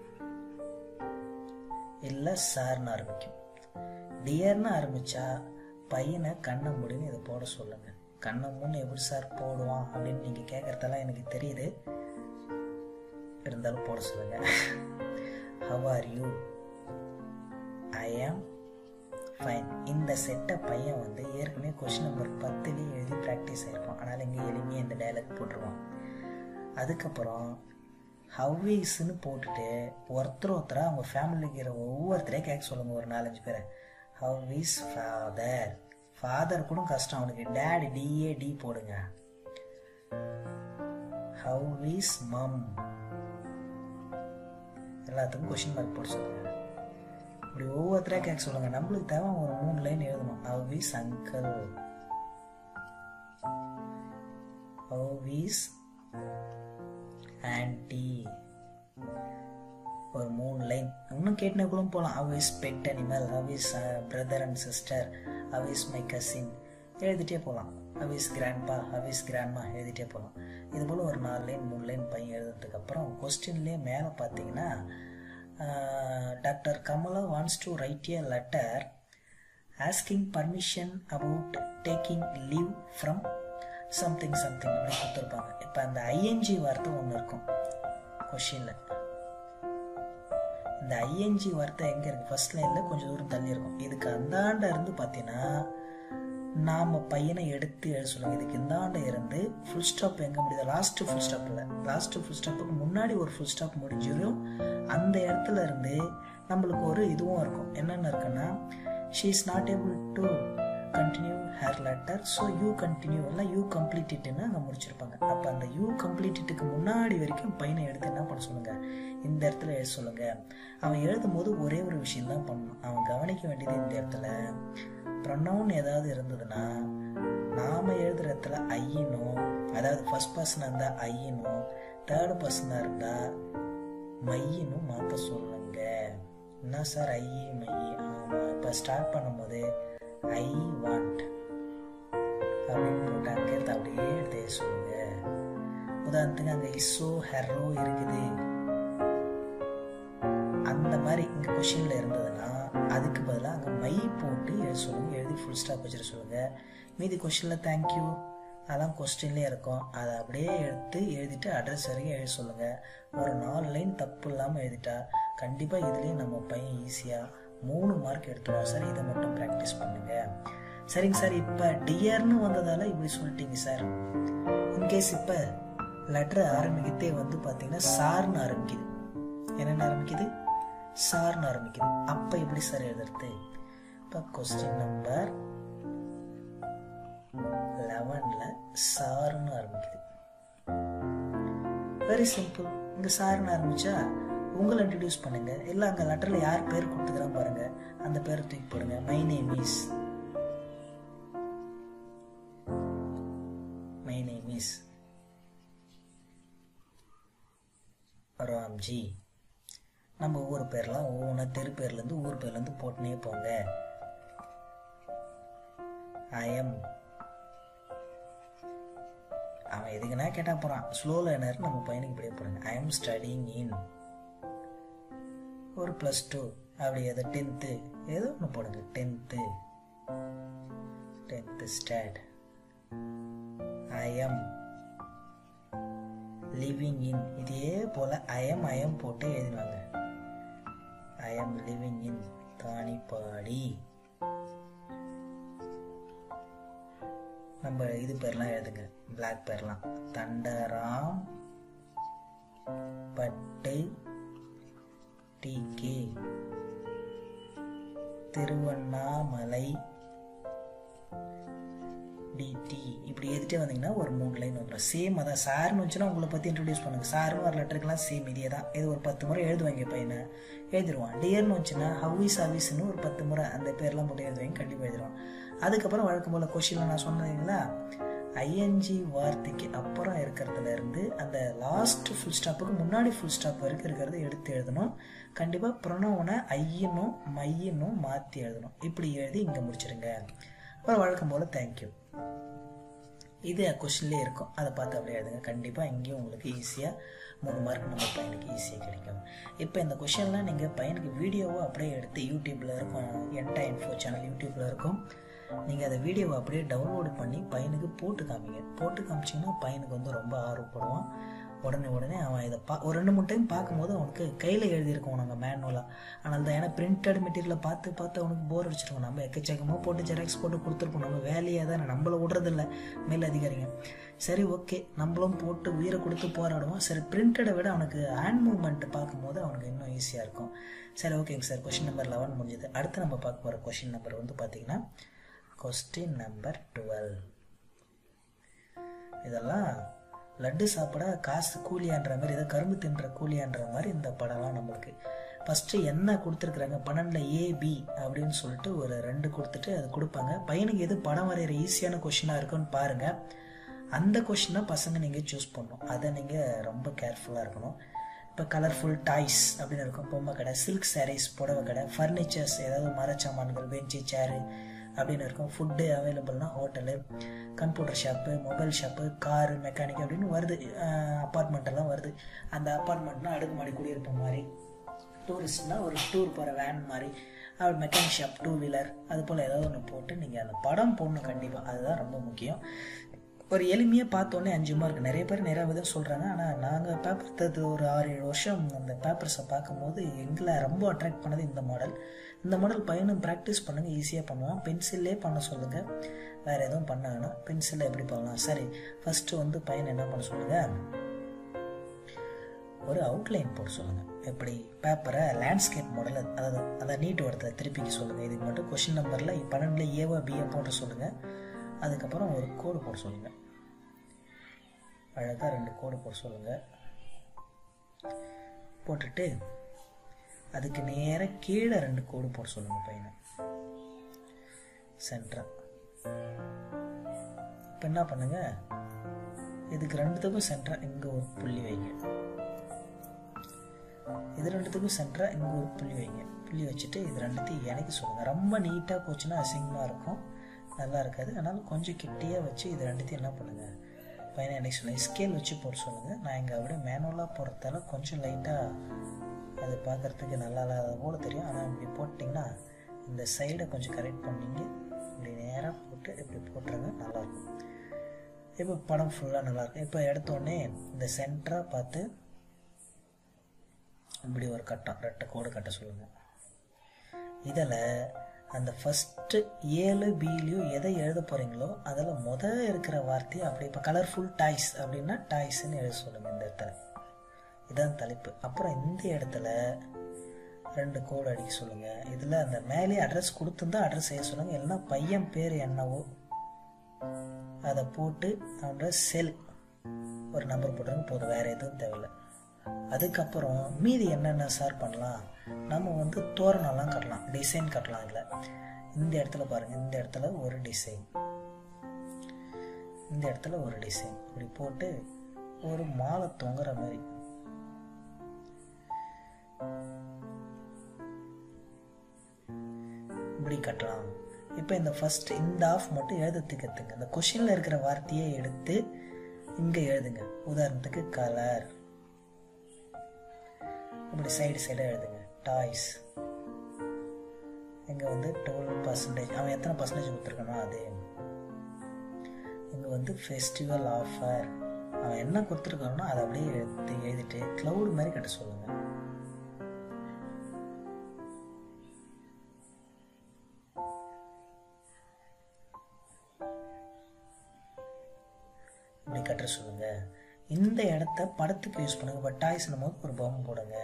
இல்லை சார்னு ஆரம்பிக்கும். டியர்னு ஆரம்பிச்சா பையனை கண்ணை மூடின்னு இதை போட சொல்லுங்க. கண்ணை மூணு எப்படி சார் போடுவான் அப்படின்னு நீங்கள் கேட்குறதெல்லாம் எனக்கு தெரியுது, இருந்தாலும் போட சொல்லுங்க. How are you? I am fine. இந்த செட்டை பையன் வந்து ஏற்கனவே கொஸ்டின் நம்பர் பத்துலேயே எழுதி ப்ராக்டிஸ் ஆகிருப்பான். அதனால் இங்கே எளிமையாக இந்த டைலாக் போட்டுருவான். அதுக்கப்புறம் ஹவ் இஸ்ன்னு போட்டுட்டு ஒருத்தர் ஒருத்தராக அவங்க ஃபேமிலிக்கு இருக்கிற ஒவ்வொருத்தரையும் கேட்க சொல்லுங்கள். ஒரு நாலஞ்சு பேரை. How is father. ஃபாதர் கூட கஷ்டம் அவனுக்கு. டேட் டிஏ டி போடுங்க. How is mum. எல்லாத்துக்கும் கொஸ்டின் மார்க் போட சொல்லுங்க. இப்படி ஒவ்வொருத்தரையா கேட்க சொல்லுங்க. நம்மளுக்கு தேவை ஒரு மூணு லைன் எழுதணும். How is uncle, how is aunty, ஒரு மூணு லைன். இன்னும் கேட்டுனே கூட போகலாம். How is pet animal, how is brother and sister, how is my cousin எழுதிட்டே போகலாம். How is grandpa, how is grandma எழுதிட்டே போகலாம். இது போல் ஒரு நாலு லைன் மூணு லைன் பையன் எழுதுறதுக்கப்புறம் கொஸ்டின்லேயே மேலே பார்த்தீங்கன்னா doctor Kamala wants to write a letter asking permission about taking leave from something something அப்படின்னு கொடுத்துருப்பாங்க. இப்போ அந்த ஐஎன்ஜி வார்த்தை ஒன்று இருக்கும் கொஸ்டினில். இந்த ஐஎன்ஜி வார்த்தை எங்கே இருக்குது? ஃபர்ஸ்ட் லைனில் கொஞ்சம் தூரம் தள்ளி இருக்கும். இதுக்கு அந்தாண்ட இருந்து பார்த்தீங்கன்னா நாம் பையனை எடுத்து எழுத சொல்லுங்கள். இதுக்கு இந்தாண்ட இருந்து ஃபுல் ஸ்டாப் எங்கே முடியுது? லாஸ்ட் ஃபுல் ஸ்டாப்பில். லாஸ்ட் ஃபுல் ஸ்டாப்புக்கு முன்னாடி ஒரு ஃபுல் ஸ்டாப் முடிஞ்சிடும். அந்த இடத்துல இருந்து நம்மளுக்கு ஒரு இதுவும் இருக்கும். என்னென்ன இருக்குன்னா she is not able to continue her letter, so you continue இல்லை யூ கம்ப்ளீட் இட்டுன்னு அங்கே முடிச்சிருப்பாங்க. அப்போ அந்த யூ கம்ப்ளீட் இட்டுக்கு முன்னாடி வரைக்கும் பையனை எடுத்து என்ன பண்ண சொல்லுங்கள், இந்த இடத்துல எழுத சொல்லுங்கள். அவன் எழுதும் போது ஒரே ஒரு விஷயம் தான் பண்ணணும். அவன் கவனிக்க வேண்டியது இந்த இடத்துல ப்ரொனவுன் ஏதாவது இருந்ததுன்னா நாம எழுதுற இடத்துல ஐயினும், அதாவது ஃபர்ஸ்ட் பர்சனாக இருந்தால் ஐயினும், தேர்ட் பர்சனாக இருந்தால் மையினும் மாற்ற சொல்லுங்க. என்ன சார் ஐயி மையி? ஆமாம். இப்போ ஸ்டார்ட் பண்ணும்போது ஐ வாண்ட் அப்படின்னு போட்டு அங்கே எடுத்து அப்படியே எடுத்து சொல்லுங்க. உதாரணத்துக்கு அங்கே இஸ்ஸோ ஹெரோ இருக்குது, அந்த மாதிரி இங்கே கொஷினில் இருந்ததுன்னா அதுக்கு பதிலாக அங்கே மை போட்டு எழுத சொல்லுங்க. எழுதி ஃபுல் ஸ்டாப் வச்சுட்டு சொல்லுங்க. மீதி கொஸ்டினில் தேங்க்யூ அதெல்லாம் கொஸ்டின்லேயே இருக்கும். அதை அப்படியே எடுத்து எழுதிட்டு அட்ரஸ் வரைக்கும் எழுத சொல்லுங்கள். ஒரு நாலு லைன் தப்பு இல்லாமல் எழுதிட்டா கண்டிப்பாக இதுலேயும் நம்ம பையன் ஈஸியாக மூணு மார்க் எடுத்துருவோம் சார். இதை மட்டும் ப்ராக்டிஸ் பண்ணுங்க. சரிங்க சார். இப்போ டியர்னு வந்ததால் இப்படி சொல்லிட்டீங்க சார். இன்கேஸ் இப்போ லெட்டர் ஆரம்பிக்கத்தே வந்து பார்த்தீங்கன்னா சார்னு ஆரம்பிக்குது. என்னென்ன ஆரம்பிக்குது? சார்னு ஆரம்பிக்குது. அப்ப எப்படி சார் எழுதுறது? இப்ப கொஸ்டின் நம்பர் லெவன்ல சார்னு ஆரம்பிக்குது. Very simple. இங்க சார்னு ஆரம்பிச்சா உங்களை இன்ட்ரடியூஸ் பண்ணுங்க. இல்ல அங்க லெட்டர்ல யார் பேர் கொடுத்துக்கிறான் பாருங்க, அந்த பேரை தூக்கி போடுங்க. My name is, my name is Ramji. நம்ம ஊர் பேர்லாம் ஒவ்வொன்றா தெரு பேர்ல இருந்து ஊர் பேர்ல இருந்து போட்டுனே போங்க. ஐ எம், அவன் எதுக்குன்னா கேட்டா போறான், ஸ்லோ லேர்னர் நம்ம பையனுக்கு இப்படியே போடுங்க. ஐ எம் ஸ்டடிங் இன் ஒரு பிளஸ் டூ, அப்படி எதோ டென்த்து ஏதோ ஒன்று போடுங்க. டென்த்து டென்த்து ஸ்டாட். ஐ எம் லிவிங் இன், இதே போல ஐ எம் ஐ எம் போட்டு எழுதினாங்க. I am living in Thanipadi. நம்ம இது பேர்லாம் எழுதுங்க, பிளாக் பேர்லாம். தண்டராம் பட்டு டிகே, திருவண்ணாமலை டிடி. இப்படி எழுதிட்டே வந்தீங்கன்னா ஒரு மூணு லைன் வந்துடும். சேம் அதான் சார்னு வச்சுன்னா உங்களை பற்றி இன்ட்ரடியூஸ் பண்ணுங்க. சார்னு ஒரு லெட்டருக்கெல்லாம் சேம் இதே தான். இது ஒரு பத்து முறை எழுதுவாங்க பையனை, எழுதிடுவான். டியர்னு வச்சுன்னா ஹவ்விஸ் ஹவ்விஸ்ன்னு ஒரு பத்து முறை அந்த பேர்லாம் போட்டு எழுதுவாங்க, கண்டிப்பாக எழுதிடுவான். அதுக்கப்புறம் வழக்கம் போல் கொஸ்டினில் நான் சொன்னீங்களா, ஐஎன்ஜி வார்த்தைக்கு அப்புறம் இருக்கிறதுல இருந்து அந்த லாஸ்ட் ஃபுல் ஸ்டாப்புக்கு முன்னாடி ஃபுல் ஸ்டாப் வரைக்கும் இருக்கிறத எடுத்து எழுதணும். கண்டிப்பாக ப்ரொனவுனை ஐயனும் மையனும் மாற்றி எழுதணும். இப்படி எழுதி இங்கே முடிச்சிருங்க. அப்புறம் வழக்கம் போல் தேங்க்யூ, இது கொஸ்டின்லேயே இருக்கும், அதை பார்த்து அப்படியே எழுதுங்க. கண்டிப்பாக இங்கேயும் உங்களுக்கு ஈஸியாக மூணு மார்க் நம்ம பையனுக்கு ஈஸியாக கிடைக்கும். இப்போ இந்த கொஸ்டின்லாம் நீங்கள் பையனுக்கு வீடியோவை அப்படியே எடுத்து யூடியூப்பில் இருக்கும், என்டா இன்ஃபோ சேனல் யூடியூப்பில் இருக்கும். நீங்கள் அதை வீடியோவை அப்படியே டவுன்லோடு பண்ணி பையனுக்கு போட்டு காமிங்க. போட்டு காமிச்சிங்கன்னா பையனுக்கு வந்து ரொம்ப ஆர்வப்படுவான். உடனே உடனே அவன் இதை பா ஒரு ரெண்டு மூணு டைம் பார்க்கும்போது அவனுக்கு கையில் எழுதியிருக்கோம் நாங்கள் மேனுவலாக. ஆனால் தான் ஏன்னா பிரிண்டட் மெட்டீரியலை பார்த்து பார்த்து அவனுக்கு போர் அடிச்சிருக்கோம். நம்ம எக்கச்சக்கமாக போட்டு ஜெராக்ஸ் போட்டு கொடுத்துருப்போம். நம்ம வேலையாக தான் நம்மளை விடுறதில்ல மேல் அதிகாரிங்க. சரி ஓகே, நம்மளும் போட்டு உயிரை கொடுத்து போராடுவோம். சரி பிரிண்டடை விட அவனுக்கு ஹேண்ட் மூவ்மெண்ட் பார்க்கும்போது அவனுக்கு இன்னும் ஈஸியாக இருக்கும். சரி ஓகேங்க சார், கொஸ்டின் நம்பர் லெவன் முடிஞ்சது. அடுத்து நம்ம பார்க்க போகிற கொஸ்டின் நம்பர் வந்து பார்த்தீங்கன்னா கொஸ்டின் நம்பர் டுவெல். இதெல்லாம் லட்டு சாப்பிட காசு கூலியான்ற மாதிரி, ஏதோ கரும்பு தின்ற கூலியான்ற மாதிரி இந்த படம்லாம் நம்மளுக்கு. ஃபஸ்ட்டு என்ன கொடுத்துருக்குறாங்க, பன்னெண்டில் ஏபி அப்படின்னு சொல்லிட்டு ஒரு ரெண்டு கொடுத்துட்டு அது கொடுப்பாங்க. பையனுக்கு எது படம் வரைகிற ஈஸியான கொஷினாக இருக்குன்னு பாருங்கள். அந்த கொஷினை பசங்க நீங்கள் சூஸ் பண்ணணும். அதை நீங்கள் ரொம்ப கேர்ஃபுல்லாக இருக்கணும். இப்போ கலர்ஃபுல் டாய்ஸ் அப்படின்னு இருக்கும், பொம்மை கடை, சில்க் சாரீஸ் புடவை கடை, ஃபர்னிச்சர்ஸ் ஏதாவது மரச்சாமான்கள், பெஞ்சு சேரு அப்படின்னு இருக்கும். ஃபுட்டு அவைலபிள்னா hotel, computer shop, mobile shop, car, mechanic அப்படின்னு வருது. அப்பார்ட்மெண்ட்டெல்லாம் வருது. அந்த அப்பார்ட்மெண்ட்னா அடுக்குமாடி குடியிருப்பு மாதிரி, டூரிஸ்ட்னா ஒரு டூர் போகிற வேன் மாதிரி, மெக்கானிக் ஷாப், டூ வீலர், அது போல் ஏதாவது ஒன்று போட்டு நீங்கள் அந்த படம் போடணும் கண்டிப்பாக. அதுதான் ரொம்ப முக்கியம். ஒரு எளிமையாக பார்த்தோன்னே அஞ்சு மார்க். நிறைய பேர் நிறையா விதம் சொல்கிறாங்க. ஆனால் நாங்கள் பேப்பர் தது ஒரு ஆறு ஏழு வருஷம் அந்த பேப்பர்ஸை பார்க்கும்போது எங்களை ரொம்ப அட்ராக்ட் பண்ணது இந்த மாடல். இந்த மாடல் பையனும் ப்ராக்டிஸ் பண்ணுங்கள், ஈஸியாக பண்ணுவான். பென்சில்லே பண்ண சொல்லுங்கள், வேறு எதுவும் பண்ண வேணாம். பென்சிலில் எப்படி பண்ணலாம்? சரி, ஃபஸ்ட்டு வந்து பையன் என்ன பண்ண சொல்லுங்கள், ஒரு அவுட்லைன் போட சொல்லுங்கள். எப்படி பேப்பரை லேண்ட்ஸ்கேப் மாடல், அதாவது அதை நீட் வரத்தை திருப்பிக்க சொல்லுங்கள். இதுக்கு மட்டும் கொஷின் நம்பரில் பன்னெண்டில் ஏவா பிஏ போட்டு சொல்லுங்கள். அதுக்கப்புறம் ஒரு கோடு போட சொல்லுங்கள். அழகாக ரெண்டு கோடு போட சொல்லுங்கள். போட்டுட்டு அதுக்கு நேராக கீழே ரெண்டு கோடு போட சொல்லுங்கள் பையனை, சென்டரா. இப்போ என்ன பண்ணுங்க, இதுக்கு ரெண்டுத்துக்கும் சென்டரா இங்கே ஒரு புள்ளி வைங்க, இது ரெண்டுத்துக்கும் சென்டரா இங்கே ஒரு புள்ளி வைங்க. புள்ளி வச்சுட்டு இது ரெண்டுத்தையும் இணைக்க சொல்லுங்கள். ரொம்ப நீட்டாக போச்சுன்னா அசிங்கமாக இருக்கும், நல்லா இருக்காது. அதனால் கொஞ்சம் கிட்டியாக வச்சு இது ரெண்டுத்தையும் என்ன பண்ணுங்கள், பையனை இணைக்க சொல்லுங்கள். ஸ்கேல் வச்சு போட சொல்லுங்கள். நான் இங்கே அப்படியே மேனுவலாக போடுறதால கொஞ்சம் லைட்டாக அது பார்க்குறதுக்கு நல்லா இல்லாத போல தெரியும். ஆனால் இப்படி போட்டிங்கன்னா இந்த சைடை கொஞ்சம் கரெக்ட் பண்ணிங்க, இப்படி நேராக போட்டு இப்படி போட்டுருங்க, நல்லாயிருக்கும். இப்போ படம் ஃபுல்லாக நல்லாயிருக்கும். இப்போ எடுத்தோடனே இந்த சென்டராக பார்த்து இப்படி ஒரு கட்டம் ரெட்டை கோடு கட்ட சொல்லுங்கள். இதில் அந்த ஃபஸ்ட்டு ஏழு பிலையும் எதை எழுத போகிறீங்களோ அதில் முதல் இருக்கிற வார்த்தையை அப்படி, இப்போ கலர்ஃபுல் டாய்ஸ் அப்படின்னா டாய்ஸ்ன்னு எழுத சொல்லுங்கள். இந்த இடத்துல இதான் தலைப்பு. அப்புறம் இந்த இடத்துல ரெண்டு கோடு அடிக்க சொல்லுங்க. இதில் அந்த மேலே அட்ரஸ் கொடுத்துருந்தா அட்ரஸ் செய்ய சொல்லுங்க, இல்லைன்னா பையன் பேர் என்னவோ அதை போட்டு அவனோட செல் ஒரு நம்பர் போட்டுருங்க போதும், வேற எதுவும் தேவையில்லை. அதுக்கப்புறம் மீதி என்னென்ன சார் பண்ணலாம், நம்ம வந்து தோரணம்லாம் கட்டலாம், டிசைன் கட்டலாம். இதில் இந்த இடத்துல பாருங்க, இந்த இடத்துல ஒரு டிசைன், இந்த இடத்துல ஒரு டிசைன் இப்படி போட்டு ஒரு மாலை தொங்குற மாதிரி இப்படி கட்டலாம். இப்போ இந்த ஃபர்ஸ்ட் இந்த ஆஃப் மட்டும் எழுதுறதுக்கு கற்றுங்க. இந்த கொஷினில் இருக்கிற வார்த்தையை எடுத்து இங்கே எழுதுங்க. உதாரணத்துக்கு கலர், இப்படி சைடு சைடாக எழுதுங்க. டாய்ஸ், இங்கே வந்து டுவெல் பர்சன்டேஜ், அவன் எத்தனை பர்சன்டேஜ் கொடுத்துருக்கானோ அது. இங்கே வந்து ஃபெஸ்டிவல் ஆஃபர், அவன் என்ன கொடுத்துருக்கானோ அதை அப்படியே எழுதி எழுதிட்டு க்ளவுட் மாதிரி கட்ட சொல்லுங்க. இப்படி கட்ட சொல்லுங்க. இந்த இடத்த படத்துக்கு யூஸ் பண்ணுங்க. பட் டாய்ஸ் போது ஒரு பொம்மை போடுங்க.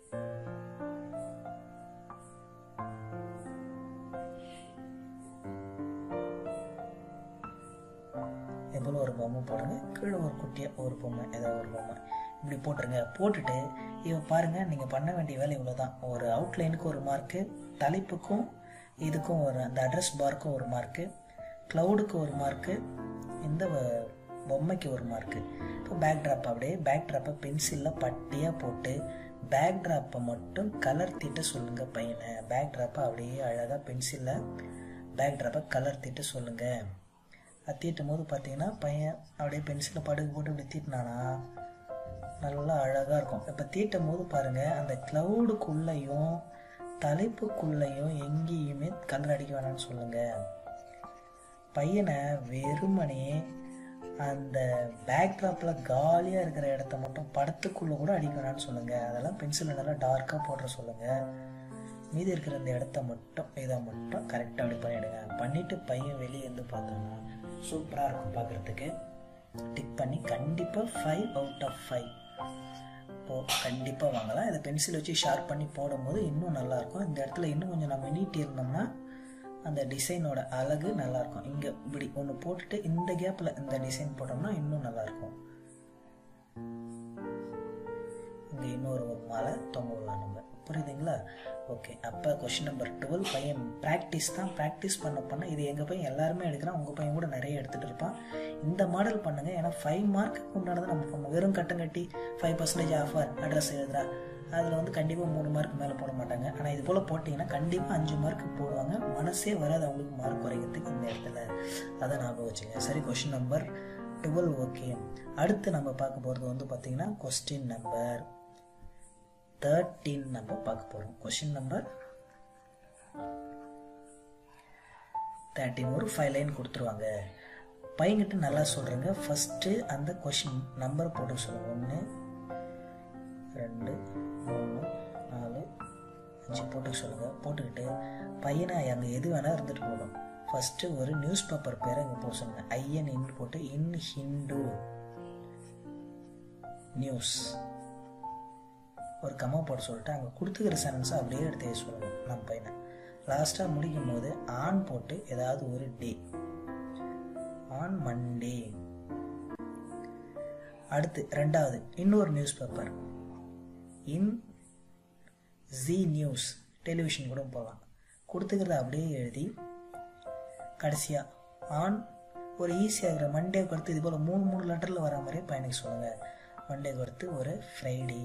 எப்போல ஒரு பொம்மை போடுங்க, கீழே ஒரு குட்டியா ஒரு பொம்மை, ஏதாவது ஒரு பொம்மை இப்படி போட்டுருங்க. போட்டுட்டு இவ பாருங்க, நீங்க பண்ண வேண்டிய வேலை இவ்வளவுதான். ஒரு அவுட்லைனுக்கு ஒரு மார்க்கு, தலைப்புக்கும் இதுக்கும் ஒரு அந்த அட்ரஸ் பார்க்கும் ஒரு மார்க்கு, கிளவுடுக்கு ஒரு மார்க்கு, இந்த பொம்மைக்கு ஒரு மார்க்கு. இப்போ பேக் ட்ராப் அப்படியே பேக் ட்ராப்பை பென்சிலில் பட்டியாக போட்டு பேக் ட்ராப்பை மட்டும் கலர் தீட்ட சொல்லுங்க பையனை. பேக் ட்ராப்பை அப்படியே அழகாக பென்சிலில் பேக் ட்ராப்பை கலர் தீட்ட சொல்லுங்க. அது தீட்டும் போது பார்த்தீங்கன்னா பையன் அப்படியே பென்சிலில் படுகு போட்டு இப்படி தீட்டினானா நல்லா அழகாக இருக்கும். இப்போ தீட்டும் போது பாருங்கள், அந்த க்ளவுடுக்குள்ளேயும் தலைப்புக்குள்ளேயும் எங்கேயுமே கலர் அடிக்க வேணாம்னு சொல்லுங்கள். பையனை வெறுமனே அந்த பேக் ட்ராப்பில் காலியாக இருக்கிற இடத்த மட்டும் படத்துக்குள்ளே கூட அடிக்கணும்னு சொல்லுங்கள். அதெல்லாம் பென்சிலில் நல்லா டார்க்காக போடுற சொல்லுங்கள். மீதி இருக்கிற இந்த இடத்த மட்டும் இதை மட்டும் கரெக்டாக அப்படி பண்ணிவிடுங்க. பண்ணிவிட்டு பையன் வெளியே இருந்து பார்த்தோம்னா சூப்பராக இருக்கும் பார்க்குறதுக்கு. டிக் பண்ணி கண்டிப்பாக ஃபைவ் அவுட் ஆஃப் ஃபைவ் இப்போ கண்டிப்பாக வாங்கலாம். இதை பென்சில் வச்சு ஷார்ப் பண்ணி போடும்போது இன்னும் நல்லாயிருக்கும். இந்த இடத்துல இன்னும் கொஞ்சம் நம்ம நீட்டி இருந்தோம்னா அந்த டிசைனோட அழகு நல்லாயிருக்கும். இங்கே இப்படி ஒன்று போட்டுட்டு இந்த கேப்பில் இந்த டிசைன் போட்டோம்னா இன்னும் நல்லாயிருக்கும். இங்கே இன்னொரு ஒரு மாலை தொங்கலாம் நம்ம, புரியுதுங்களா? ஓகே, அப்போ கொஸ்டின் நம்பர் டுவெல் பையன் ப்ராக்டிஸ் தான். ப்ராக்டிஸ் பண்ண பண்ண இது எங்கள் பையன் எல்லாருமே எடுக்கிறான், உங்கள் பையன் கூட நிறைய எடுத்துகிட்டு இருப்பான். இந்த மாடல் பண்ணுங்கள். ஏன்னா ஃபைவ் மார்க்குக்கு உண்டானதை நம்ம பண்ணணும். வெறும் கட்டம் கட்டி ஃபைவ் பர்சன்டேஜ் ஆஃபர் அட்ரஸ் எழுதுறா, அதில் வந்து கண்டிப்பாக மூணு மார்க் மேலே போட மாட்டாங்க. ஆனால் இது போல் போட்டிங்கன்னா கண்டிப்பாக அஞ்சு மார்க்கு போடுவாங்க. மனசே வராது அவங்களுக்கு மார்க் குறைக்கிறதுக்கு இந்த இடத்துல. அதை ஞாபகம் வச்சுங்க. சரி, கொஸ்டின் நம்பர் டுவெல் ஓகே. அடுத்து நம்ம பார்க்க போகிறது வந்து பார்த்தீங்கன்னா கொஸ்டின் நம்பர் தேர்ட்டீன் நம்ம பார்க்க போகிறோம். கொஸ்டின் நம்பர் தேர்ட்டீன் ஒரு ஃபைவ் லைன் கொடுத்துருவாங்க. பையன்கிட்ட நல்லா சொல்கிறேங்க. ஃபஸ்ட்டு அந்த கொஸ்டின் நம்பர் போட்டு சொல்லுங்கள். ஒன்று ரெண்டு மூணு நாலு அஞ்சு போட்டு சொல்லுங்கள். போட்டுக்கிட்டு பையனை அங்கே எது வேணால் இருந்துட்டு போகணும். ஃபஸ்ட்டு ஒரு நியூஸ் பேப்பர் பேரை இங்கே போட சொல்லுங்கள். ஐஎன் இன் போட்டு இன் ஹிந்து நியூஸ் ஒரு கம்மா போட சொல்லிட்டு அங்கே கொடுத்துக்கிற சென்டென்ஸை அப்படியே எடுத்து சொல்லணும் நம்ம பையனை. லாஸ்ட்டாக முடிக்கும் போது ஆன் போட்டு ஏதாவது ஒரு டே, ஆன் மண்டே. அடுத்து ரெண்டாவது இன்னொரு newspaper in Zee News, television கூட போகலாம். கொடுத்துக்கிறத அப்படியே எழுதி கடைசியாக ஆன் ஒரு ஈஸியாக இருக்கிற மண்டேக்கு அடுத்து இது போல் மூணு மூணு லெட்டரில் வர மாதிரியே பையனுக்கு சொல்லுங்கள். மண்டேக்கு அடுத்து ஒரு ஃப்ரைடே.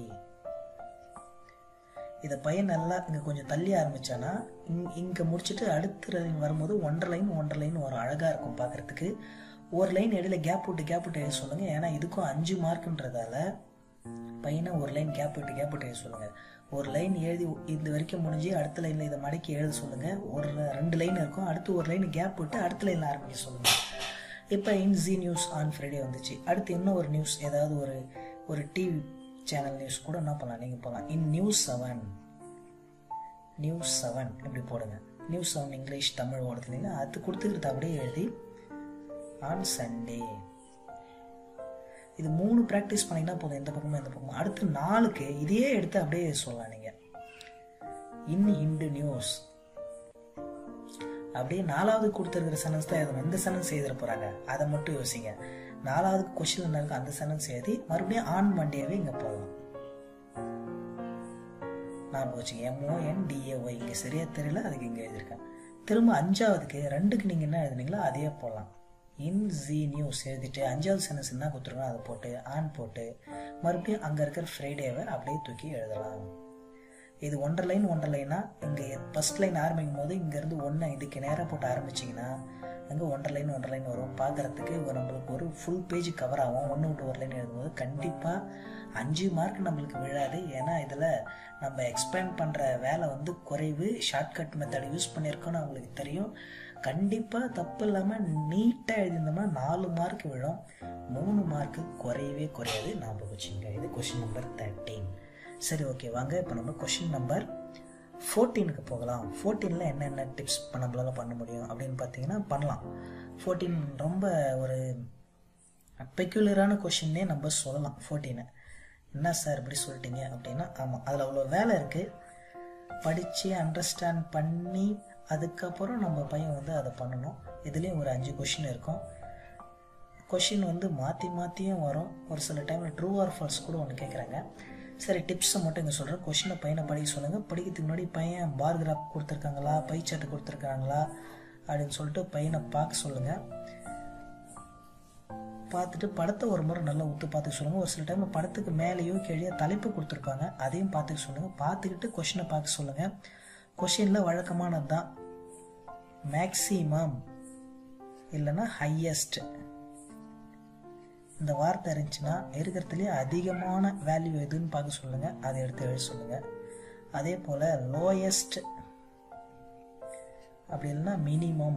இதை பையன் நல்லா இங்கே கொஞ்சம் தள்ளி ஆரம்பித்தானா இங் இங்கே முடிச்சுட்டு அடுத்த லைன் வரும்போது ஒன்றரை லைன் ஒன்றரை லைன் வரும். அழகாக இருக்கும் பார்க்குறதுக்கு. ஒரு லைன் இடையில கேப் விட்டு கேப் விட்டு எழுத சொல்லுங்கள். ஏன்னா இதுக்கும் அஞ்சு மார்க்குன்றதால பையனை ஒரு லைன் கேப் விட்டு கேப் விட்டு எழுத சொல்லுங்கள். ஒரு லைன் எழுதி இது வரைக்கும் முடிஞ்சு அடுத்த லைனில் இதை மடக்கி எழுத சொல்லுங்கள். ஒரு ரெண்டு லைன் இருக்கும், அடுத்து ஒரு லைன் கேப் விட்டு அடுத்த லைனில் ஆரம்பிக்க சொல்லுங்கள். இப்போ in Zee News on Friday வந்துச்சு. அடுத்து இன்னும் ஒரு நியூஸ், ஏதாவது ஒரு ஒரு டிவி சேனல் நியூஸ் கூட என்ன பண்ணலாம், நீங்கள் போகலாம். In news seven, news seven இப்படி போடுங்க. நியூஸ் செவன் இங்கிலீஷ் தமிழ் ஓடுது இல்லைங்களா, அது கொடுத்துக்கிறது அப்படியே எழுதி ஆன் சண்டே. இது மூணு ப்ராக்டிஸ் பண்ணிங்கன்னா போதும், எந்த பக்கமும் எந்த பக்கமும். அடுத்து நாளுக்கு இதையே எடுத்து அப்படியே சொல்லலாம் நீங்கள். இன் ஹிண்டு நியூஸ் அப்படியே நாலாவது கொடுத்துருக்கிற சென்டென்ஸ் தான் எழுதணும். இந்த சென்டென்ஸ் எழுதிட போகிறாங்க, அதை மட்டும் யோசிங்க. நாலாவது கொஸ்டின் என்ன இருக்கு அந்த சென்டென்ஸ் எழுதி மறுபடியும் ஆன் மண்டேவே இங்கே போடலாம். நான் வச்சுங்க எம்ஓஎன் டிஏஒய் இங்கே சரியா தெரியல, அதுக்கு இங்கே எழுதியிருக்கேன். திரும்ப அஞ்சாவதுக்கு ரெண்டுக்கு நீங்கள் என்ன எழுதுனீங்களோ அதையே போடலாம். இன் ஜி நியூஸ் எழுதிட்டு அஞ்சாவது சென்டென்ஸ் என்ன கொடுத்துருக்கோம் அதை போட்டு ஆன் போட்டு மறுபடியும் அங்கே இருக்கிற ஃப்ரைடேவை அப்படியே தூக்கி எழுதலாம். இது ஒன்றரை லைன் ஒன்றரை லைனா இங்கே ஃபர்ஸ்ட் லைன் ஆரம்பிக்கும் போது இங்கேருந்து ஒன்று இதுக்கு நேராக போட்டு ஆரம்பிச்சிங்கன்னா அங்கே ஒன்றரை லைன் ஒன்றரை லைன் வரும். பார்க்குறதுக்கு நம்மளுக்கு ஒரு ஃபுல் பேஜ் கவர் ஆகும். ஒன்று விட்டு ஒரு லைன் எழுதும்போது கண்டிப்பாக அஞ்சு மார்க் நம்மளுக்கு விழாது. ஏன்னா இதில் நம்ம எக்ஸ்பேண்ட் பண்ணுற வேலை வந்து குறைவு. ஷார்ட்கட் மெத்தட் யூஸ் பண்ணியிருக்கோன்னு அவங்களுக்கு தெரியும். கண்டிப்பாக தப்பு இல்லாமல் நீட்டாக எழுதியிருந்தோம்னா நாலு மார்க் விழும், மூணு மார்க்கு குறையவே குறையாது. ஞாபகம் வச்சுங்க. இது கொஸ்டின் நம்பர் தேர்ட்டீன். சரி, ஓகே, வாங்க இப்போ நம்ம கொஸ்டின் நம்பர் ஃபோர்டீனுக்கு போகலாம். ஃபோர்டீனில் என்னென்ன டிப்ஸ் நம்மளால பண்ண முடியும் அப்படின்னு பார்த்தீங்கன்னா பண்ணலாம். ஃபோர்டீன் ரொம்ப ஒரு பெக்யூலரான கொஷின்னே நம்ம சொல்லலாம். ஃபோர்டீனை என்ன சார் இப்படி சொல்லிட்டீங்க அப்படின்னா, ஆமாம், அதில் அவ்வளோ வேலை இருக்குது. படித்து அண்டர்ஸ்டாண்ட் பண்ணி அதுக்கப்புறம் நம்ம பையன் வந்து அதை பண்ணணும். இதுலேயும் ஒரு அஞ்சு கொஷின் இருக்கும். கொஷின் வந்து மாற்றி மாற்றியும் வரும். ஒரு சில டைமில் ட்ரூ ஆர் ஃபால்ஸ் கூட ஒன்று கேட்குறாங்க. சரி, டிப்ஸை மட்டும் இங்கே சொல்கிறேன். கொஷினை பையனை படிக்க சொல்லுங்கள். படிக்கிறதுக்கு முன்னாடி பையன் பார் கிராஃப் கொடுத்துருக்காங்களா, பை சார்ட் கொடுத்துருக்காங்களா அப்படின்னு சொல்லிட்டு பையனை பார்க்க சொல்லுங்கள். பார்த்துட்டு படத்தை ஒரு முறை நல்லா ஊற்று பார்த்துக்க சொல்லுங்கள். ஒரு சில டைம் படத்துக்கு மேலேயோ கீழே தலைப்பு கொடுத்துருப்பாங்க, அதையும் பார்த்துக்க சொல்லுங்கள். பார்த்துக்கிட்டு கொஷினை பார்க்க சொல்லுங்கள். கொஷினில் வழக்கமானது தான் மேக்ஸிமம் இல்லைன்னா ஹையஸ்ட் இந்த வார்த்தை இருந்துச்சுன்னா இருக்கிறதுலேயே அதிகமான வேல்யூ எதுன்னு பார்க்க சொல்லுங்கள், அதை எடுத்து எழுத சொல்லுங்கள். அதே போல் லோயஸ்ட் அப்படி இல்லைன்னா மினிமம்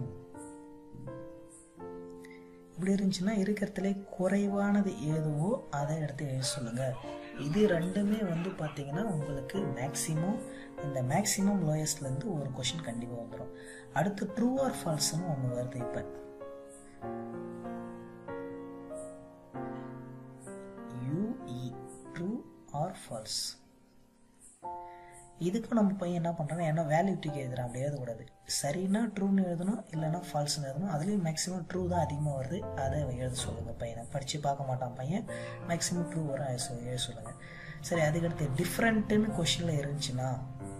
இப்படி இருந்துச்சுன்னா இருக்கிறதுலே குறைவானது எதுவோ அதை எடுத்து எழுத சொல்லுங்கள். இது ரெண்டுமே வந்து பார்த்தீங்கன்னா உங்களுக்கு மேக்ஸிமம் இந்த மேக்ஸிமம் லோயஸ்ட்லேருந்து ஒரு கொஷின் கண்டிப்பாக வந்துடும். அடுத்து ட்ரூ ஆர் ஃபால்ஸ்ன்னு ஒன்று வருது. இப்போ யூஇ ட்ரூ ஆர் ஃபால்ஸ். இதுக்கும் நம்ம பையன் என்ன பண்ணுறாங்க, ஏன்னா வேல்யூட்டிக்கு எழுதுறான், அப்படி எழுதக்கூடாது. சரின்னா ட்ரூன்னு எழுதணும், இல்லைன்னா ஃபால்ஸ்ன்னு எழுதணும். அதுலேயும் மேக்ஸிமம் ட்ரூ தான் அதிகமாக வருது, அதை எழுத சொல்லுங்கள் பையனை. படித்து பார்க்க மாட்டான் பையன், மேக்ஸிமம் ட்ரூ வரும் எழுத சொல்லுங்கள். சரி, அதுக்கடுத்து டிஃப்ரெண்ட்டுன்னு கொஷினில் இருந்துச்சுன்னா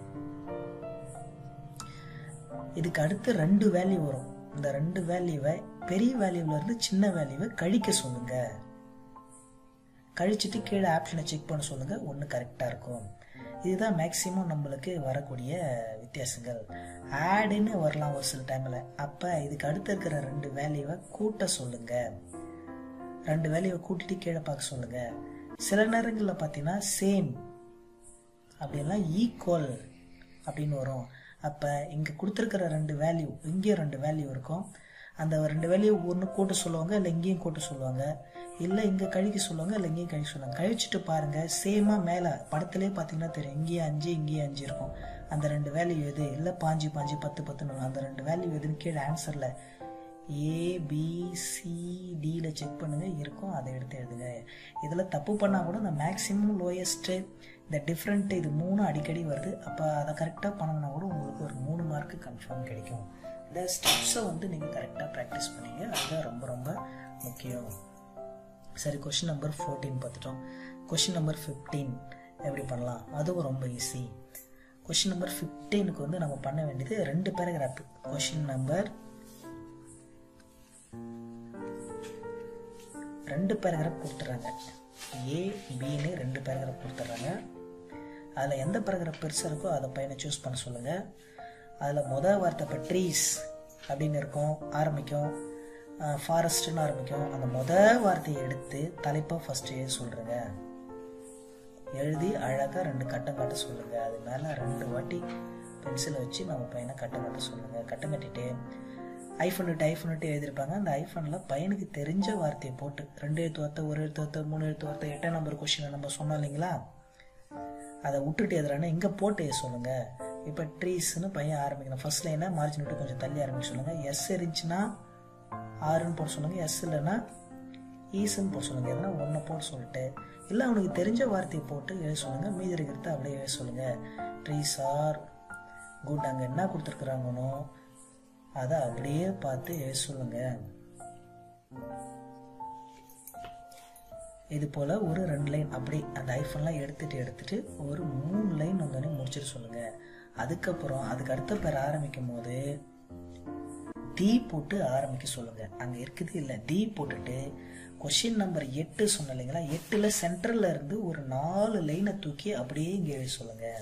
இதுக்கு அடுத்து ரெண்டு வேல்யூ வரும். இந்த ரெண்டு வேல்யூவை பெரிய வேல்யூவிலேருந்து சின்ன வேல்யூவை கழிக்க சொல்லுங்கள். கழிச்சிட்டு கீழே ஆப்ஷனை செக் பண்ண சொல்லுங்கள், ஒன்று கரெக்டாக இருக்கும். இதுதான் மேக்ஸிமம் நம்மளுக்கு வரக்கூடிய வித்தியாசங்கள். ஆடுன்னு வரலாம் ஒரு சில டைமில். அப்போ இதுக்கு அடுத்து இருக்கிற ரெண்டு வேல்யூவை கூட்ட சொல்லுங்கள். ரெண்டு வேல்யூவை கூட்டிட்டு கீழே பார்க்க சொல்லுங்கள். சில நேரங்களில் பார்த்தீங்கன்னா சேம் அப்படின்னா ஈக்குவல் அப்படின்னு வரும். அப்போ இங்கே கொடுத்துருக்கிற ரெண்டு வேல்யூ இங்கேயும் ரெண்டு வேல்யூ இருக்கும். அந்த ரெண்டு வேல்யூ ஒன்று கூட்ட சொல்லுவாங்க, இல்லை இங்கேயும் கூட்ட சொல்லுவாங்க, இல்லை இங்கே கழிக்க சொல்லுவாங்க, இல்லை இங்கேயும் கழிக்க சொல்லுவாங்க. கழிச்சுட்டு பாருங்கள், சேமாக மேலே படத்துலேயே பார்த்தீங்கன்னா தெரியும், இங்கேயும் அஞ்சு இங்கேயும் அஞ்சு இருக்கும். அந்த ரெண்டு வேல்யூ எது, இல்லை பாஞ்சு பாஞ்சு பத்து பத்துன்னு அந்த ரெண்டு வேல்யூ எதுன்னு கீழே ஆன்சரில் ஏபிசிடியில் செக் பண்ணுங்கள், இருக்கும், அதை எடுத்து எழுதுங்க. இதில் தப்பு பண்ணால் கூட இந்த மேக்ஸிமம் லோயஸ்ட்டு இந்த டிஃப்ரெண்ட்டு இது மூணு அடிக்கடி வருது. அப்போ அதை கரெக்டாக பண்ணணும்னா கூட உங்களுக்கு ஒரு மூணு மார்க்கு கன்ஃபார்ம் கிடைக்கும். இந்த ஸ்டெப்ஸை வந்து நீங்கள் கரெக்டாக ப்ராக்டிஸ் பண்ணீங்க, அதுதான் ரொம்ப ரொம்ப முக்கியம். சரி, கொஷின் நம்பர் ஃபோர்டீன் பார்த்துட்டோம். கொஷின் நம்பர் ஃபிஃப்டீன் எப்படி பண்ணலாம், அதுவும் ரொம்ப ஈஸி. கொஷின் நம்பர் ஃபிஃப்டீனுக்கு வந்து நம்ம பண்ண வேண்டியது ரெண்டு பேராகிராஃப். கொஷின் நம்பர் ரெண்டு பேராகிராஃப் கொடுத்துட்றாங்க. ஏ பின்னு ரெண்டு பேராகிராஃப் கொடுத்துட்றாங்க. அதில் எந்த பேராகிராஃப் பெருசாக இருக்கோ அதை பையனை சூஸ் பண்ண சொல்லுங்கள். அதில் மொதல் வார்த்தை இப்போ ட்ரீஸ் அப்படின்னு இருக்கும், ஆரம்பிக்கும், ஃபாரஸ்ட்னு ஆரம்பிக்கும். அந்த மொதல் வார்த்தையை எடுத்து தலைப்பாக ஃபஸ்ட்டு எழுதி சொல்கிறேங்க. எழுதி அழகாக ரெண்டு கட்டம் காட்ட சொல்லுங்கள். அது மேலே ரெண்டு வாட்டி பென்சிலை வச்சு நம்ம பையனை கட்டம் காட்ட சொல்லுங்கள். கட்டம் கட்டிட்டு ஐஃபோன் விட்டு ஐஃபோன் விட்டு எழுதியிருப்பாங்க. அந்த ஐஃபோனில் பையனுக்கு தெரிஞ்ச வார்த்தையை போட்டு ரெண்டு எழுத்து வார்த்தை, ஒரு எழுத்து வார்த்தை, மூணு எழுத்து வார்த்தை, எட்டாம் நம்பர் கொஸ்டினை நம்ம சொன்னோம் இல்லைங்களா, அதை விட்டுட்டு எதுறானே இங்கே போட்டு சொல்லுங்கள். இப்போ ட்ரீஸ்ன்னு பையன் ஆரம்பிக்கணும். ஃபர்ஸ்ட் லைனை மார்ஜின் விட்டு கொஞ்சம் தள்ளி ஆரம்பிக்க சொல்லுங்கள். எஸ் இருந்துச்சுன்னா ஆறுன்னு போட சொல்லுங்கள், எஸ் இல்லைன்னா ஈஸ்ன்னு போட சொல்லுங்கள். எதனா ஒன்றை போட சொல்லிட்டு இல்லை அவனுக்கு தெரிஞ்ச வார்த்தையை போட்டு எழுத சொல்லுங்கள். மீதி இருக்கிறத அப்படியே எழுத சொல்லுங்கள். Trees are good. அங்கே என்ன கொடுத்துருக்குறாங்கன்னோ அதை அப்படியே பார்த்து எழுத சொல்லுங்கள். இது போல் ஒரு ரெண்டு லைன் அப்படி அந்த ஐஃபோன்லாம் எடுத்துகிட்டு எடுத்துகிட்டு ஒரு மூணு லைன் வந்தோடனே முடிச்சுட்டு சொல்லுங்கள். அதுக்கப்புறம் அதுக்கு அடுத்த பேர் ஆரம்பிக்கும் போது டி போட்டு ஆரம்பிக்க சொல்லுங்கள். அங்கே இருக்குது இல்லை டி போட்டுட்டு கொஷின் நம்பர் எட்டு சொன்ன இல்லைங்களா, எட்டில் சென்டரில் இருந்து ஒரு நாலு லைனை தூக்கி அப்படியே இங்கே எழுதி சொல்லுங்கள்.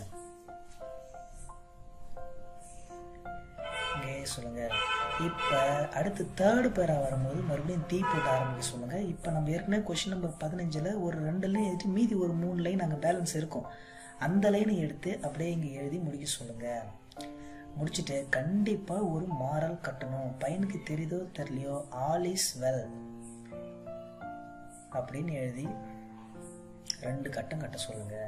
இங்கே சொல்லுங்கள். இப்போ அடுத்து தேர்டு பேராக வரும்போது மறுபடியும் தீ போட்டு ஆரம்பிக்க சொல்லுங்கள். இப்போ நம்ம ஏற்கனவே கொஷின் நம்பர் பதினஞ்சில் ஒரு ரெண்டு லைன் எழுதி மீதி ஒரு மூணு லைன் அங்கே பேலன்ஸ் இருக்கும். அந்த லைனை எடுத்து அப்படியே இங்கே எழுதி முடிக்க சொல்லுங்கள். முடிச்சுட்டு கண்டிப்பாக ஒரு மாரல் கட்டணும். பையனுக்கு தெரியுதோ தெரியலையோ ஆல் இஸ் வெல் அப்படின்னு எழுதி ரெண்டு கட்டம் கட்ட சொல்லுங்கள்.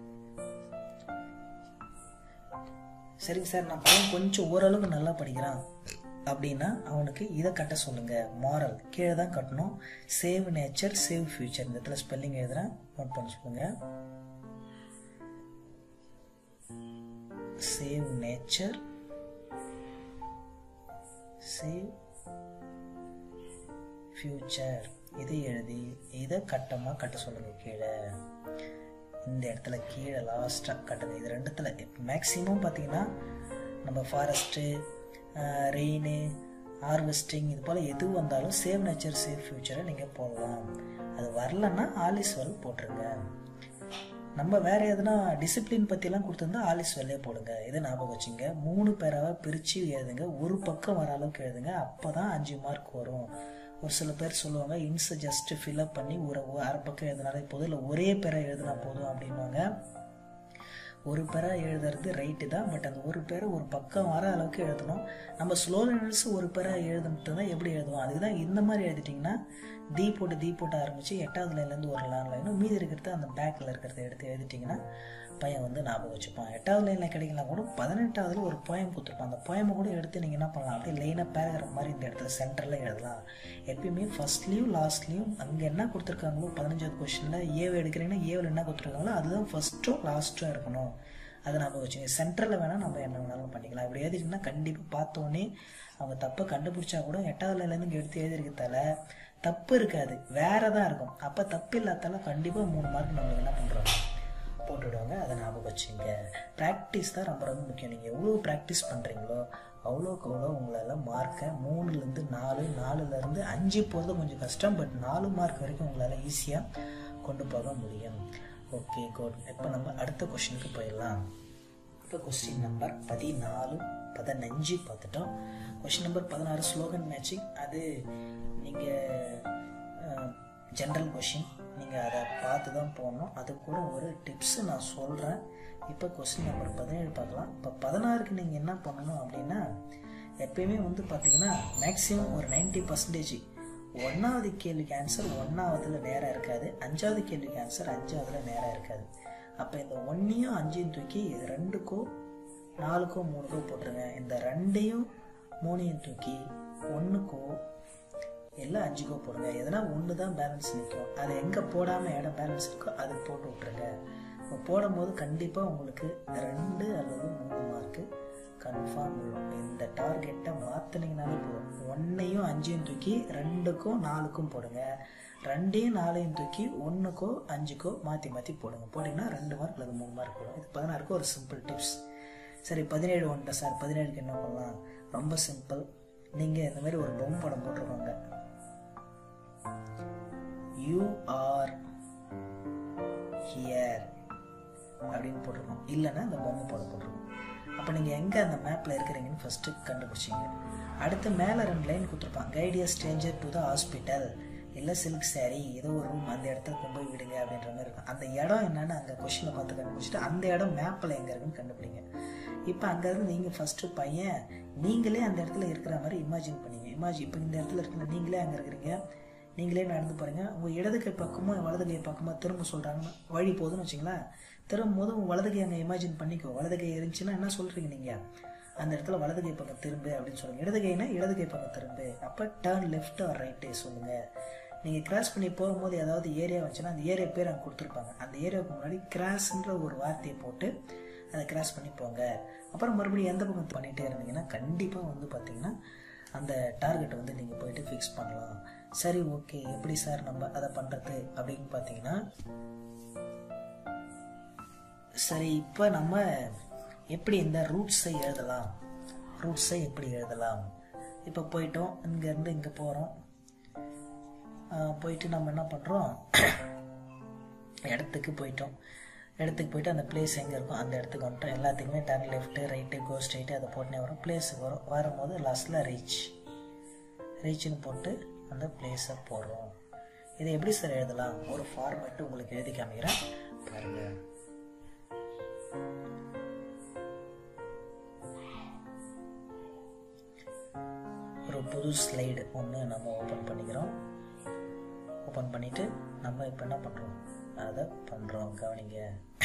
சரிங்க சார், நான் பையன் கொஞ்சம் ஓரளவுக்கு நல்லா படிக்கிறான் அப்படின்னா அவனுக்கு இதை கட்ட சொல்லுங்க. மாரல் கீழே தான் கட்டணும். Save nature save future. இந்த இடத்துல ஸ்பெல்லிங் எழுதுறேன், நோட் பண்ண சொல்லுங்க. சேவ் நேச்சர் சேவ் ஃபியூச்சர் இதை எழுதி இதை கட்டமா கட்ட சொல்லுங்க. கீழே இந்த இடத்துல கீழே லாஸ்டா கட்டுங்க. இது ரெண்டுத்துல மேக்சிமம் பார்த்தீங்கன்னா நம்ம ஃபாரஸ்ட்டு ரெயின் ஹார்வெஸ்டிங் இது போல் எது வந்தாலும் சேவ் நேச்சர் சேவ் ஃபியூச்சரை நீங்கள் போடலாம். அது வரலன்னா ஆல் இஸ் வெல் போட்டுருங்க. நம்ம வேற எதுனா டிசிப்ளின் பற்றிலாம் கொடுத்துருந்தா ஆல் இஸ் வெல்லே போடுங்க. இதை ஞாபகம் வச்சுங்க. மூணு பேராக பிரித்து எழுதுங்க. ஒரு பக்கம் வர அளவுக்கு எழுதுங்க. அப்போ தான் அஞ்சு மார்க் வரும். ஒரு சில பேர் சொல்லுவாங்க இன்ஸை ஜஸ்ட் ஃபில்அப் பண்ணி ஒரு அரை பக்கம் எழுதினாலே போதும், இல்லை ஒரே பேரை எழுதினா போதும் அப்படின்வாங்க. ஒரு பேரா எழுதுறது ரைட்டு தான், பட் அந்த ஒரு பேரை ஒரு பக்கம் வர அளவுக்கு எழுதணும். நம்ம ஸ்லோ லேர்னர்ஸ் ஒரு பேரா எழுதுட்டு தான் எப்படி எழுதுவோம். அதுக்கு தான் இந்த மாதிரி எழுதிட்டிங்கன்னா தீ போட்டு தீ போட்டு ஆரம்பித்து எட்டாவது லைன்லேருந்து ஒரு லான் லைனும் மீதி இருக்கிறத அந்த பேக்கில் இருக்கிறத எடுத்து எழுதிட்டிங்கன்னா பையன் வந்து ஞாபகம் வச்சுப்பான். எட்டாவது லைனில் கிடைக்கலாம் கூட பதினெட்டாவதுல ஒரு போயம் கொடுத்துருப்பான். அந்த போயமை கூட எடுத்து நீங்கள் என்ன பண்ணலாம், அப்படியே லைனாக பேராகிற மாதிரி இந்த இடத்துல சென்டரில் எழுதலாம். எப்பயுமே ஃபர்ஸ்ட்லேயும் லாஸ்ட்லேயும் அங்கே என்ன கொடுத்துருக்காங்களோ பதினஞ்சாவது கொஸ்டினில் ஏவை எடுக்கிறீங்கன்னா ஏவில் என்ன கொடுத்துருக்காங்களோ அதுதான் ஃபர்ஸ்ட்டும் லாஸ்ட்டும் இருக்கணும். அதை ஞாபகம் வச்சுங்க. சென்டரில் வேணால் நம்ம என்ன வேணாலும் பண்ணிக்கலாம். இப்படி எழுதிட்டிங்கன்னா கண்டிப்பாக பார்த்தோன்னே அவங்க தப்பை கண்டுபிடிச்சா கூட எட்டாவது லைன்லேருந்து இங்கே எடுத்து எழுதிருக்கதால தப்பு இருக்காது, வேற தான் இருக்கும். அப்போ தப்பு இல்லாதால கண்டிப்பாக மூணு மார்க் நம்மளுக்கு என்ன பண்ணுறோம் போட்டுவிடுவாங்க. அதை ஞாபகம் வச்சுங்க. ப்ராக்டிஸ் தான் ரொம்ப ரொம்ப முக்கியம். நீங்கள் எவ்வளோ ப்ராக்டிஸ் பண்ணுறீங்களோ அவ்வளோக்கு அவ்வளோ உங்களால் மார்க்கை மூணுலேருந்து நாலு நாலுலேருந்து அஞ்சு போகிறது கொஞ்சம் கஷ்டம், பட் நாலு மார்க் வரைக்கும் உங்களால் ஈஸியாக கொண்டு போக முடியும். Okay good. இப்போ நம்ம அடுத்த கொஸ்டினுக்கு போயிடலாம். இப்போ கொஸ்டின் நம்பர் பதினாலு பதினஞ்சு பார்த்துட்டோம். கொஸ்டின் நம்பர் பதினாறு ஸ்லோகன் மேட்சிங். அது நீங்கள் ஜென்ரல் கொஷின், நீங்கள் அதை பார்த்து தான் போடணும். அது கூட ஒரு டிப்ஸு நான் சொல்கிறேன். இப்போ கொஸ்டின் நம்பர் பதினேழு பார்க்கலாம். இப்போ பதினாறுக்கு நீங்கள் என்ன பண்ணணும் அப்படின்னா, எப்பயுமே வந்து பார்த்தீங்கன்னா மேக்ஸிமம் ஒரு நைன்டி பர்சன்டேஜ் ஒன்றாவது கேள்விக்கு ஆன்சர் ஒன்றாவதுல நேராக இருக்காது, அஞ்சாவது கேள்விக்கு ஆன்சர் அஞ்சாவதுல நேராக இருக்காது. அப்போ இந்த ஒன்றையும் அஞ்சையும் தூக்கி ரெண்டுக்கோ நாலுக்கோ மூணுக்கோ போட்டுருங்க. இந்த ரெண்டையும் மூணையும் தூக்கி ஒன்றுக்கோ எல்லாம் அஞ்சுக்கோ போடுங்க. எதனா ஒன்று தான் பேலன்ஸ் நிற்கும். அது எங்கே போடாமல் இடம் பேலன்ஸ் இருக்கோ அது போட்டு விட்ருங்க. இப்போ போடும்போது கண்டிப்பாக உங்களுக்கு ரெண்டு அல்லது மூணு மார்க்கு கன்ஃபார்ம் விழும். இந்த டார்கெட்டை மாற்றினீங்கனாலே போதும். ஒன்றையும் அஞ்சையும் தூக்கி ரெண்டுக்கும் நாலுக்கும் போடுங்க. ரெண்டையும் நாலையும் தூக்கி ஒன்றுக்கோ அஞ்சுக்கோ மாற்றி மாற்றி போடுங்க. போட்டிங்கன்னா ரெண்டு மார்க் அல்லது மூணு மார்க் வரும். இது பதினாறுக்கு ஒரு சிம்பிள் டிப்ஸ். சரி, பதினேழு ஒன்றை சார் பதினேழுக்கு என்ன பண்ணலாம்? ரொம்ப சிம்பிள். நீங்கள் இந்த மாதிரி ஒரு பொம்மை படம் போட்டிருக்கோங்க. யூ ஆர் ஹியர் அப்படின்னு போட்டிருக்கோம். இல்லைன்னா இந்த பொம்மை படம் போட்டிருக்கோம். அப்போ நீங்கள் எங்கே அந்த மேப்பில் இருக்கிறீங்கன்னு ஃபஸ்ட்டு கண்டுபிடிச்சிங்க. அடுத்து மேலே ரெண்டு லைன் கொடுத்துருப்பான். Guide a stranger to the hospital, இல்லை சில்க் சாரி, ஏதோ ஒரு ரூம், அந்த இடத்துல கொண்டு போய் விடுங்க அப்படின்ற மாதிரி இருக்கும். அந்த இடம் என்னன்னு அங்கே கொஸ்டினை பார்த்து கண்டுபிடிச்சிட்டு அந்த இடம் மேப்பில் எங்கே இருக்குன்னு கண்டுபிடிங்க. இப்போ அங்கேருந்து நீங்கள் ஃபஸ்ட்டு பையன் நீங்களே அந்த இடத்துல இருக்கிற மாதிரி இமேஜின் பண்ணிங்க. இமேஜின் இப்போ இந்த இடத்துல இருக்கிற நீங்களே அங்கே இருக்கிறீங்க, நீங்களே நடந்து பாருங்க. உங்கள் இடது கை பக்கமோ வலது கை பக்கமோ திரும்ப சொல்கிறாங்கன்னா வழி போதுன்னு வச்சிங்களேன். திரும்பும் போது உங்கள் வலது கை அங்கே இமேஜின் பண்ணிக்கோ. வலது கை இருந்துச்சுன்னா என்ன சொல்கிறீங்க நீங்கள், அந்த இடத்துல வலது கை பக்கம் திரும்பு அப்படின்னு சொல்லுங்கள். இடது கைனா இடது கை பக்கம் திரும்பு. அப்போ டேர்ன் லெஃப்ட் ஆர் ரைட்டு சொல்லுங்கள். நீங்கள் கிராஸ் பண்ணி போகும்போது ஏதாவது ஏரியா வந்துச்சுன்னா அந்த ஏரியா பேர் அங்கே கொடுத்துருப்பாங்க. அந்த ஏரியாவுக்கு முன்னாடி கிராஸ்ன்ற ஒரு வார்த்தையை போட்டு அதை கிராஸ் பண்ணி போங்க. அப்புறம் மறுபடியும் எந்த பக்கம் பண்ணிகிட்டே இருந்தீங்கன்னா கண்டிப்பாக வந்து பார்த்தீங்கன்னா அந்த டார்கெட்டை வந்து நீங்கள் போயிட்டு ஃபிக்ஸ் பண்ணலாம். சரி, ஓகே, எப்படி சார் நம்ம அதை பண்ணுறது அப்படின்னு பார்த்தீங்கன்னா, சரி இப்போ நம்ம எப்படி இந்த ரூட்ஸை எழுதலாம், ரூட்ஸை எப்படி எழுதலாம். இப்போ போயிட்டோம், இங்கேருந்து இங்கே போகிறோம். போயிட்டு நம்ம என்ன பண்ணுறோம், இடத்துக்கு போயிட்டோம். இடத்துக்கு போயிட்டு அந்த பிளேஸ் எங்கே இருக்கும் அந்த இடத்துக்கு வந்துட்டோம். எல்லாத்துக்குமே turn left right go straight அதை போட்டுனே வரும். பிளேஸுக்கு வரும். வரும்போது லாஸ்ட்டில் ரீச் ரீச்சுன்னு போட்டு அந்த பிளேஸை போடுறோம். இதை எப்படி சார் எழுதலாம், ஒரு ஃபார்மேட்டு உங்களுக்கு எழுதி காமிக்கிறேன் பாருங்கள். ஒரு புது ஸ்லைடு ஒன்று நம்ம ஓப்பன் பண்ணிக்கிறோம். ஓப்பன் பண்ணிவிட்டு நம்ம இப்போ என்ன பண்ணுறோம், அதை பண்ணுறோம். கவனிங்க.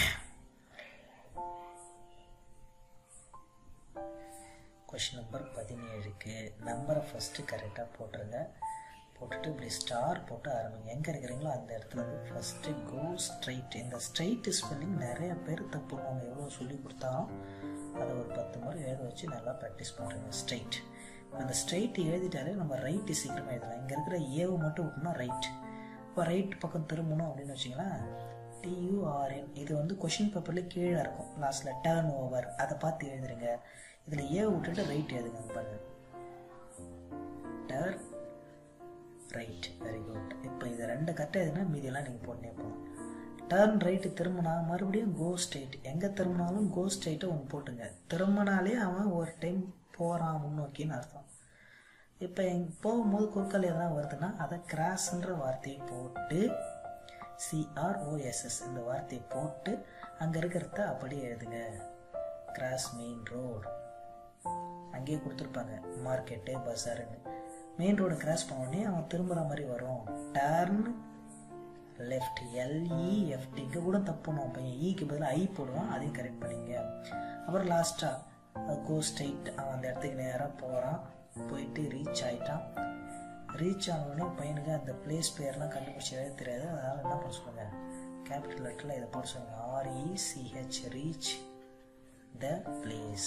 கொஷின் நம்பர் பதினேழுக்கு நம்பரை ஃபஸ்ட்டு கரெக்டாக போட்டுருங்க. போட்டுட்டு இப்படி ஸ்டார் போட்டு ஆரம்பிங்க. எங்கே இருக்கிறீங்களோ அந்த இடத்துல வந்து ஃபஸ்ட்டு கோ ஸ்ட்ரைட். இந்த ஸ்ட்ரைட் ஸ்பெல்லிங் நிறைய பேர் தப்பு பண்ணுவாங்க. எவ்வளோ சொல்லி கொடுத்தாலும் அதை ஒரு பத்து முறை எழுத வச்சு நல்லா ப்ராக்டிஸ் பண்ணுறீங்க. ஸ்ட்ரைட், அந்த ஸ்ட்ரைட் எழுதிட்டாலே நம்ம ரைட்டு சீக்கிரமாக எழுதலாம். இங்கே இருக்கிற ஏவு மட்டும் விட்டோம்னா ரைட். இப்போ ரைட் பக்கம் திரும்பணும் அப்படின்னு வச்சிங்களேன், டியூஆர்என். இது வந்து கொஷின் பேப்பரில் கீழே இருக்கும் லாஸ்ட்டில் டர்ன் ஓவர், அதை பார்த்து எழுதுறீங்க. இதில் ஏ விட்டுட்டு ரைட் எழுதுங்க பாருங்க. Turn right, very good. இப்போ இது ரெண்டு கரெக்டாக எதுனா மீதியெல்லாம் நீங்கள் போட்டே போகலாம். டர்ன் ரைட்டு திரும்பினா மறுபடியும் கோ ஸ்ட்ரைட். எங்கே திரும்பினாலும் கோ ஸ்ட்ரைட்டை ஒன்று போட்டுங்க. திரும்பினாலே அவன் ஒரு டைம் போகிறான் முன்னோக்கின்னு அர்த்தம். இப்போ எங் போகும்போது குறுக்கால் எதனா வருதுன்னா அதை கிராஸ்ன்ற வார்த்தையை போட்டு சிஆர்ஓஎஸ்எஸ் இந்த வார்த்தையை போட்டு அங்கே இருக்கிறத அப்படியே எழுதுங்க. கிராஸ் மெயின் ரோடு அங்கேயே கொடுத்துருப்பாங்க, மார்க்கெட்டு பஸாருன்னு. மெயின் ரோடு கிராஸ் பண்ணோடனே அவன் திரும்புகிற மாதிரி வரும். Turn left, L E F T. இங்கே கூட தப்புணும். இப்போ ஈக்கு பதிலாக ஐ போடுவான், அதையும் கரெக்ட் பண்ணிங்க. அப்புறம் லாஸ்ட்டாக கோ ஸ்ட்ரைட். அவன் அந்த இடத்துக்கு நேராக போகிறான். போயிட்டு ரீச் ஆகிட்டான். ரீச் ஆனோடனே பையனுக்கு அந்த பிளேஸ் பேர்லாம் கண்டுபிடிச்சி எழுத தெரியாது. அதனால் என்ன பண்ண சொல்லுங்க, கேபிட்டல் லெட்டரில் இதை போட சொல்லுங்க. R E C H, reach the place.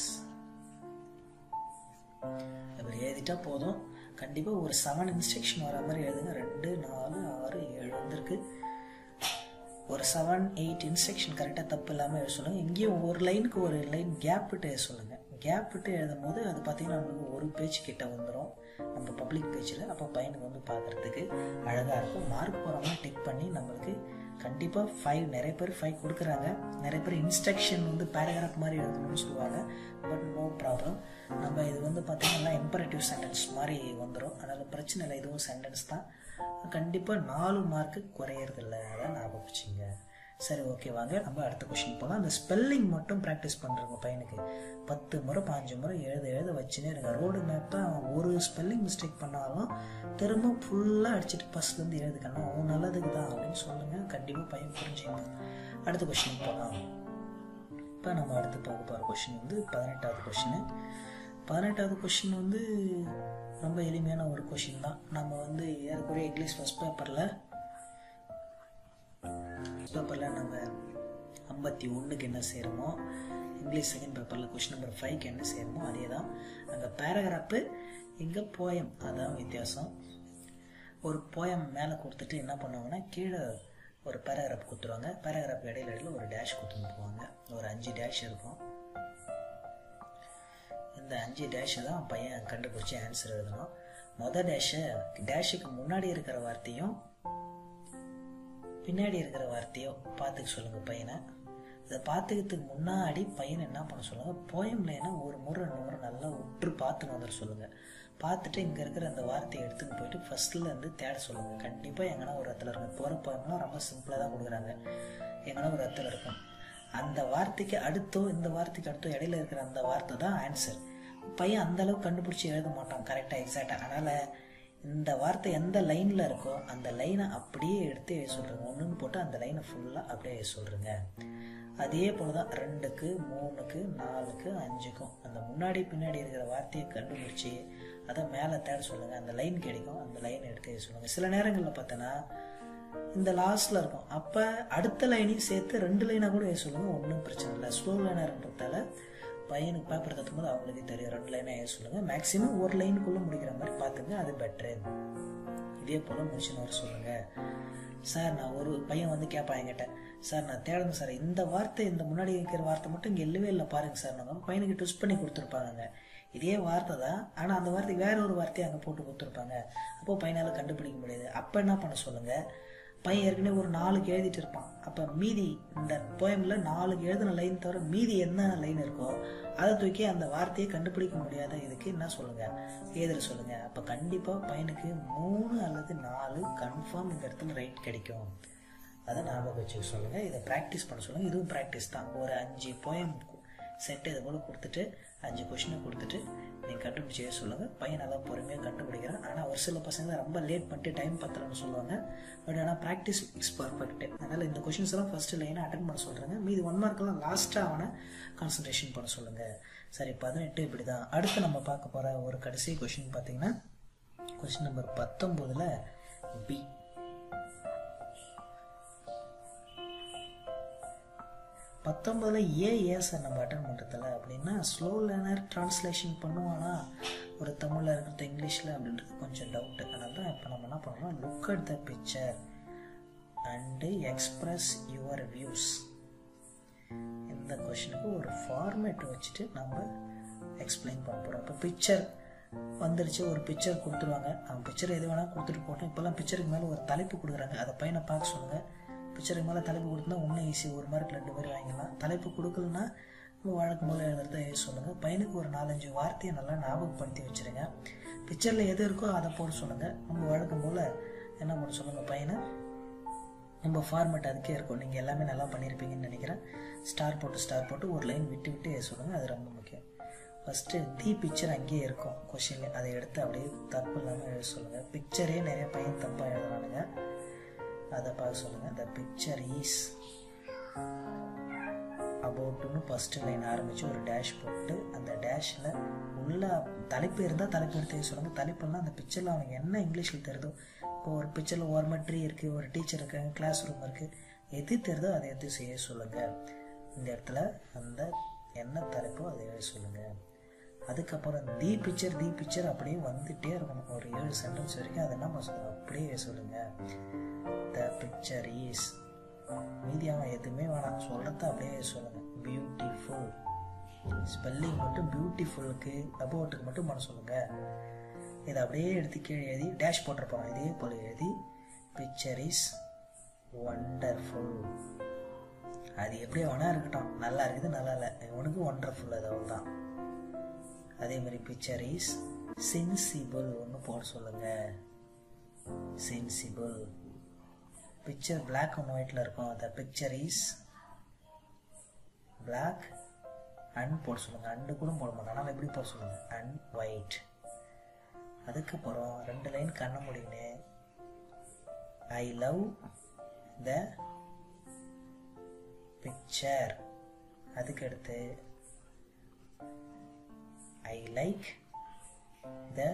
இப்படி எழுதிட்டா போதும். கண்டிப்பாக ஒரு செவன் இன்ஸ்ட்ரக்ஷன் வர மாதிரி எழுதுங்க. ரெண்டு நாலு ஆறு ஏழு வந்திருக்கு. ஒரு செவன் எயிட் இன்ஸ்ட்ரக்ஷன் கரெக்டாக தப்பு இல்லாமல் எழுத சொல்லுங்கள். இங்கேயும் ஒரு லைனுக்கு ஒரு லைன் கேப் விட்டு எழுத சொல்லுங்கள். கேப் விட்டு எழுதும் போது அது பார்த்தீங்கன்னா நம்மளுக்கு ஒரு பேஜ் கிட்ட வந்துடும் நம்ம பப்ளிக் பேஜில். அப்போ பையனுக்கு வந்து பார்க்குறதுக்கு அழகாக இருக்கும். மார்க் போகிறவங்க டிக் பண்ணி நம்மளுக்கு கண்டிப்பாக ஃபைவ், நிறைய பேர் ஃபைவ் கொடுக்குறாங்க. நிறைய பேர் இன்ஸ்ட்ரக்ஷன் வந்து பேராகிராஃப் மாதிரி எழுதணும்னு சொல்லுவாங்க. But no problem. நம்ம இது வந்து பார்த்தீங்கன்னா இம்பரேட்டிவ் சென்டென்ஸ் மாதிரி வந்துடும். அதனால் பிரச்சனை இல்லை, இதுவும் சென்டென்ஸ் தான். கண்டிப்பாக நாலு மார்க்கு குறையறதில்லை, அதான் ஞாபகம் வச்சுங்க. சரி, ஓகே, வாங்க நம்ம அடுத்த கொஸ்டின் போகலாம். அந்த ஸ்பெல்லிங் மட்டும் ப்ராக்டிஸ் பண்ணுறங்க பையனுக்கு. பத்து முறை பாஞ்சு முறை எழுத எழுத வச்சுன்னே இருங்க. ரோடு மேப்பை அவன் ஒரு ஸ்பெல்லிங் மிஸ்டேக் பண்ணாலும் திரும்ப ஃபுல்லாக அடிச்சுட்டு ஃபஸ்ட்லேருந்து எழுதுக்கணும். அவன் நல்லதுக்கு தான் அப்படின்னு சொல்லுங்கள். கண்டிப்பாக பையன் புரிஞ்சுங்க. அடுத்த கொஸ்டின் போகலாம். இப்போ நம்ம அடுத்து பார்க்க போகிற கொஸ்டின் வந்து பதினெட்டாவது கொஸ்டின். பதினெட்டாவது கொஸ்டின் வந்து ரொம்ப எளிமையான ஒரு கொஸ்டின் தான். நம்ம வந்து ஏற்கனவே இங்கிலீஷ் ஃபர்ஸ்ட் பேப்பரில் பேப்பரில் நம்ம ஐம்பத்தி ஒன்றுக்கு என்ன செய்கிறோமோ, இங்கிலீஷ் செகண்ட் பேப்பரில் கொஸ்டின் நம்பர் ஃபைவ்க்கு என்ன செய்யணுமோ அதே தான். அங்கே பேராகிராஃபு, இங்கே போயம், அதான் வித்தியாசம். ஒரு போயம் மேலே கொடுத்துட்டு என்ன பண்ணுவாங்கன்னா கீழே ஒரு பேராகிராஃப் கொடுத்துருவாங்க. பேராகிராஃப் இடையில இடையில ஒரு டேஷ் கொடுத்துட்டு போவாங்க. ஒரு அஞ்சு டேஷ் இருக்கும். இந்த அஞ்சு டேஷை தான் பையன் கண்டுபிடிச்சி ஆன்சர் எழுதணும். மொதல் டேஷை டேஷுக்கு முன்னாடி இருக்கிற வார்த்தையும் பின்னாடி இருக்கிற வார்த்தையோ பார்த்துக்க சொல்லுங்க பையனை. இதை பார்த்துக்கிறதுக்கு முன்னாடி பையனை என்ன பண்ண சொல்லுங்க, போயம்லேனா ஒரு முறை ரெண்டு முறை நல்லா உற்று பார்த்துன்னு வந்துட சொல்லுங்க. பார்த்துட்டு இங்கே இருக்கிற அந்த வார்த்தையை எடுத்துன்னு போயிட்டு ஃபர்ஸ்ட்ல இருந்து தேட சொல்லுங்க. கண்டிப்பாக எங்கன்னா ஒரு இடத்துல இருக்கும். போகிற போயம்லாம் ரொம்ப சிம்பிளாக தான் கொடுக்குறாங்க. எங்கன்னா ஒரு இடத்துல இருக்கும். அந்த வார்த்தைக்கு அடுத்தோ இந்த வார்த்தைக்கு அடுத்தோ இடையில இருக்கிற அந்த வார்த்தை தான் ஆன்சர். பையன் அந்த அளவுக்கு கண்டுபிடிச்சி எழுத மாட்டான் கரெக்டாக எக்ஸாக்டாக. அதனால் இந்த வார்த்தை எந்த லைனில் இருக்கோ அந்த லைனை அப்படியே எடுத்து எழுத சொல்கிறேங்க. ஒன்றுன்னு போட்டு அந்த லைனை ஃபுல்லாக அப்படியே எழுத சொல்கிறேங்க. அதே போலதான் ரெண்டுக்கு மூணுக்கு நாலுக்கு அஞ்சுக்கும் அந்த முன்னாடி பின்னாடி இருக்கிற வார்த்தையை கண்டுபிடிச்சி அதை மேலே தேட சொல்லுங்க. அந்த லைன் கிடைக்கும், அந்த லைன் எடுத்து சொல்லுங்க. சில நேரங்களில் பார்த்தோன்னா இந்த லாஸ்ட்ல இருக்கும், அப்ப அடுத்த லைனையும் சேர்த்து ரெண்டு லைனா கூட எழுத சொல்லுங்க, ஒன்றும் பிரச்சனை இல்லை. ஸ்லோ லைனர்ன்றதால பையனுக்கு பேப்பர் தத்தும் போது அவங்களுக்கு தெரியும், ரெண்டு லைனா எழுத சொல்லுங்க. மேக்சிமம் ஒரு லைனுக்குள்ள முடிக்கிற மாதிரி பார்த்துங்க, அது பெட்ரு. இதே போல முடிச்சுன்னு வர சொல்லுங்க. சார் நான் ஒரு பையன் வந்து கேட்பான் என்கிட்ட, சார் நான் தேடணும் சார், இந்த வார்த்தை இந்த முன்னாடி இருக்கிற வார்த்தை மட்டும் இங்கே இல்லவே இல்லை பாருங்க சார். நாங்கள் பையனுக்கு ட்விஸ்ட் பண்ணி கொடுத்துருப்பாங்க, இதே வார்த்தை தான், ஆனால் அந்த வார்த்தைக்கு வேற ஒரு வார்த்தையை அங்கே போட்டு கொடுத்துருப்பாங்க. அப்போ பையனால் கண்டுபிடிக்க முடியாது. அப்போ என்ன பண்ண சொல்லுங்க, பையன் ஏற்கனவே ஒரு நாலுக்கு எழுதிட்டு இருப்பான், அப்போ மீதி இந்த போயமில் நாலுக்கு எழுதின லைன் தவிர மீதி என்ன லைன் இருக்கோ அதை தூக்கி அந்த வார்த்தையை கண்டுபிடிக்க முடியாத இதுக்கு என்ன சொல்லுங்க, எழுதுற சொல்லுங்க. அப்போ கண்டிப்பாக பையனுக்கு மூணு அல்லது நாலு கன்ஃபார்ம் இந்த இடத்துல ரைட் கிடைக்கும். அதை ஞாபகம் வச்சுக்க சொல்லுங்க. இதை ப்ராக்டிஸ் பண்ண சொல்லுங்க. இதுவும் ப்ராக்டிஸ் தான். ஒரு அஞ்சு போயம் செட்டு இது போல் கொடுத்துட்டு அஞ்சு கொஷினை கொடுத்துட்டு நீங்கள் கண்டுபிடிச்சே சொல்லுங்கள். பையன் நல்லா பொறுமையாக கண்டுபிடிக்கிறான். ஆனால் ஒரு சில பசங்க ரொம்ப லேட் பண்ணிட்டு டைம் பத்தலன்னு சொல்லுவாங்க. பட் ஆனால் ப்ராக்டிஸ் இஸ் பர்ஃபெக்ட். அதனால் இந்த கொஷின்ஸ் எல்லாம் ஃபர்ஸ்ட் லைனாக அட்டன் பண்ண சொல்கிறாங்க. மீதி ஒன் மார்க்கெல்லாம் லாஸ்ட்டாக அவனை கான்சன்ட்ரேஷன் பண்ண சொல்லுங்கள். சரி, பதினெட்டு இப்படி தான். அடுத்து நம்ம பார்க்க போகிற ஒரு கடைசி கொஷின் பார்த்தீங்கன்னா கொஷின் நம்பர் பத்தொம்போதில் பி. பத்தொன்பதுல ஏ ஏ சார் நம்ம அட்டன் பண்ணுறதில்ல அப்படின்னா, ஸ்லோ லேர்னர் டிரான்ஸ்லேஷன் பண்ணுவானா ஒரு தமிழில் இருக்கிறது இங்கிலீஷில் அப்படின்றது கொஞ்சம் டவுட்டு. அதனால தான் இப்போ நம்ம என்ன பண்ணுறோம், look at the picture and express your views. இந்த கொஷனுக்கு ஒரு ஃபார்மேட் வச்சுட்டு நம்ம எக்ஸ்பிளைன் பண்ண போகிறோம். இப்போ பிக்சர் வந்துருச்சு, ஒரு பிக்சர் கொடுத்துருவாங்க, அவன் பிக்சர் எது வேணால் கொடுத்துட்டு போட்டோம். இப்போல்லாம் பிக்சருக்கு மேலே ஒரு தலைப்பு கொடுக்குறாங்க, அதை பையனை பார்க்க சொல்லுங்கள். பிக்சருக்கு மேலே தலைப்பு கொடுத்தா ஒன்றும் ஈஸி, ஒரு மார்க் ரெண்டு பேர் வாங்கிடலாம். தலைப்பு கொடுக்கலன்னா நம்ம வழக்கம் போல் எழுதுறத எழுத சொல்லுங்கள். பையனுக்கு ஒரு நாலஞ்சு வார்த்தையை நல்லா ஞாபகப்படுத்தி வச்சுருங்க. பிக்சரில் எது இருக்கோ அதை போட சொல்லுங்கள். நம்ம வழக்கம் போல் என்ன பண்ண சொல்லுங்கள் பையனை. நம்ம ஃபார்மேட் அதுக்கே இருக்கும், நீங்கள் எல்லாமே நல்லா பண்ணியிருப்பீங்கன்னு நினைக்கிறேன். ஸ்டார் போட்டு ஸ்டார் போட்டு ஒரு லைன் விட்டு விட்டு எழுத சொல்லுங்கள். அது ரொம்ப முக்கியம். ஃபஸ்ட்டு தி பிக்சர் அங்கேயே இருக்கும் கொஷின், அதை எடுத்து அப்படியே தப்பு இல்லாமல் எழுத சொல்லுங்கள். பிக்சரே நிறைய பையன் தப்பாக எழுதுறானுங்க, அதை பார்க்க சொல்லுங்க. த பிக்சர் ஈஸ் அபவுட்னு ஃபர்ஸ்ட் லைன் ஆரம்பிச்சு ஒரு டேஷ் போட்டு அந்த டேஷில் உள்ள தலைப்பு இருந்தால் தலைப்பு எடுத்து சொல்லுங்க. தலைப்புலாம் அந்த பிக்சரில் அவனுக்கு என்ன இங்கிலீஷில் தெரியுதோ, இப்போ ஒரு பிக்சரில் ஓர்மெட்ரி இருக்குது, ஒரு டீச்சர் இருக்காங்க, கிளாஸ் ரூம் இருக்குது, எது தெரியுதோ அதை எடுத்து செய்ய சொல்லுங்கள். இந்த இடத்துல அந்த என்ன தலைப்போ அதை எழுத சொல்லுங்கள். அதுக்கப்புறம் தி பிக்சர் தி பிக்சர் அப்படியே வந்துட்டே இருக்கணும், ஒரு ஏழு சென்டென்ஸ் வரைக்கும். அதை என்ன அப்படியே சொல்லுங்கள். The picture is, மீதியாமல் எதுவுமே வேணாம், சொல்கிறத அப்படியே சொல்லுங்கள். பியூட்டிஃபுல், ஸ்பெல்லிங் மட்டும் பியூட்டிஃபுல்லுக்கு அபவுட்டுக்கு மட்டும் பண்ண சொல்லுங்கள். இதை அப்படியே எடுத்து கீழே எழுதி டேஷ் போட்டிருப்போம், இதே போல் எழுதி பிக்சர் இஸ் ஒண்டர்ஃபுல். அது எப்படியே வேணா இருக்கட்டும், நல்லா இருக்குது நல்லா இல்லை, உனக்கு ஒண்டர்ஃபுல், அது அவ்வளோ தான். அதே மாதிரி பிக்சர் இஸ் சென்சிபிள் ஒன்று போட சொல்லுங்கள். சென்சிபிள். பிக்சர் பிளாக் அண்ட் ஒயிட்ல இருக்கும், அந்த பிக்சர் இஸ் பிளாக் அண்ட் போட சொல்லுங்க. அண்டு கூட போட மாட்டோம், அதனால எப்படி போட சொல்லுங்க, அண்ட் ஒயிட். அதுக்கப்புறம் ரெண்டு லைன் கண்ண முடியுன்னு ஐ லவ் த பிக்சர். அதுக்கடுத்து ஐ லைக் த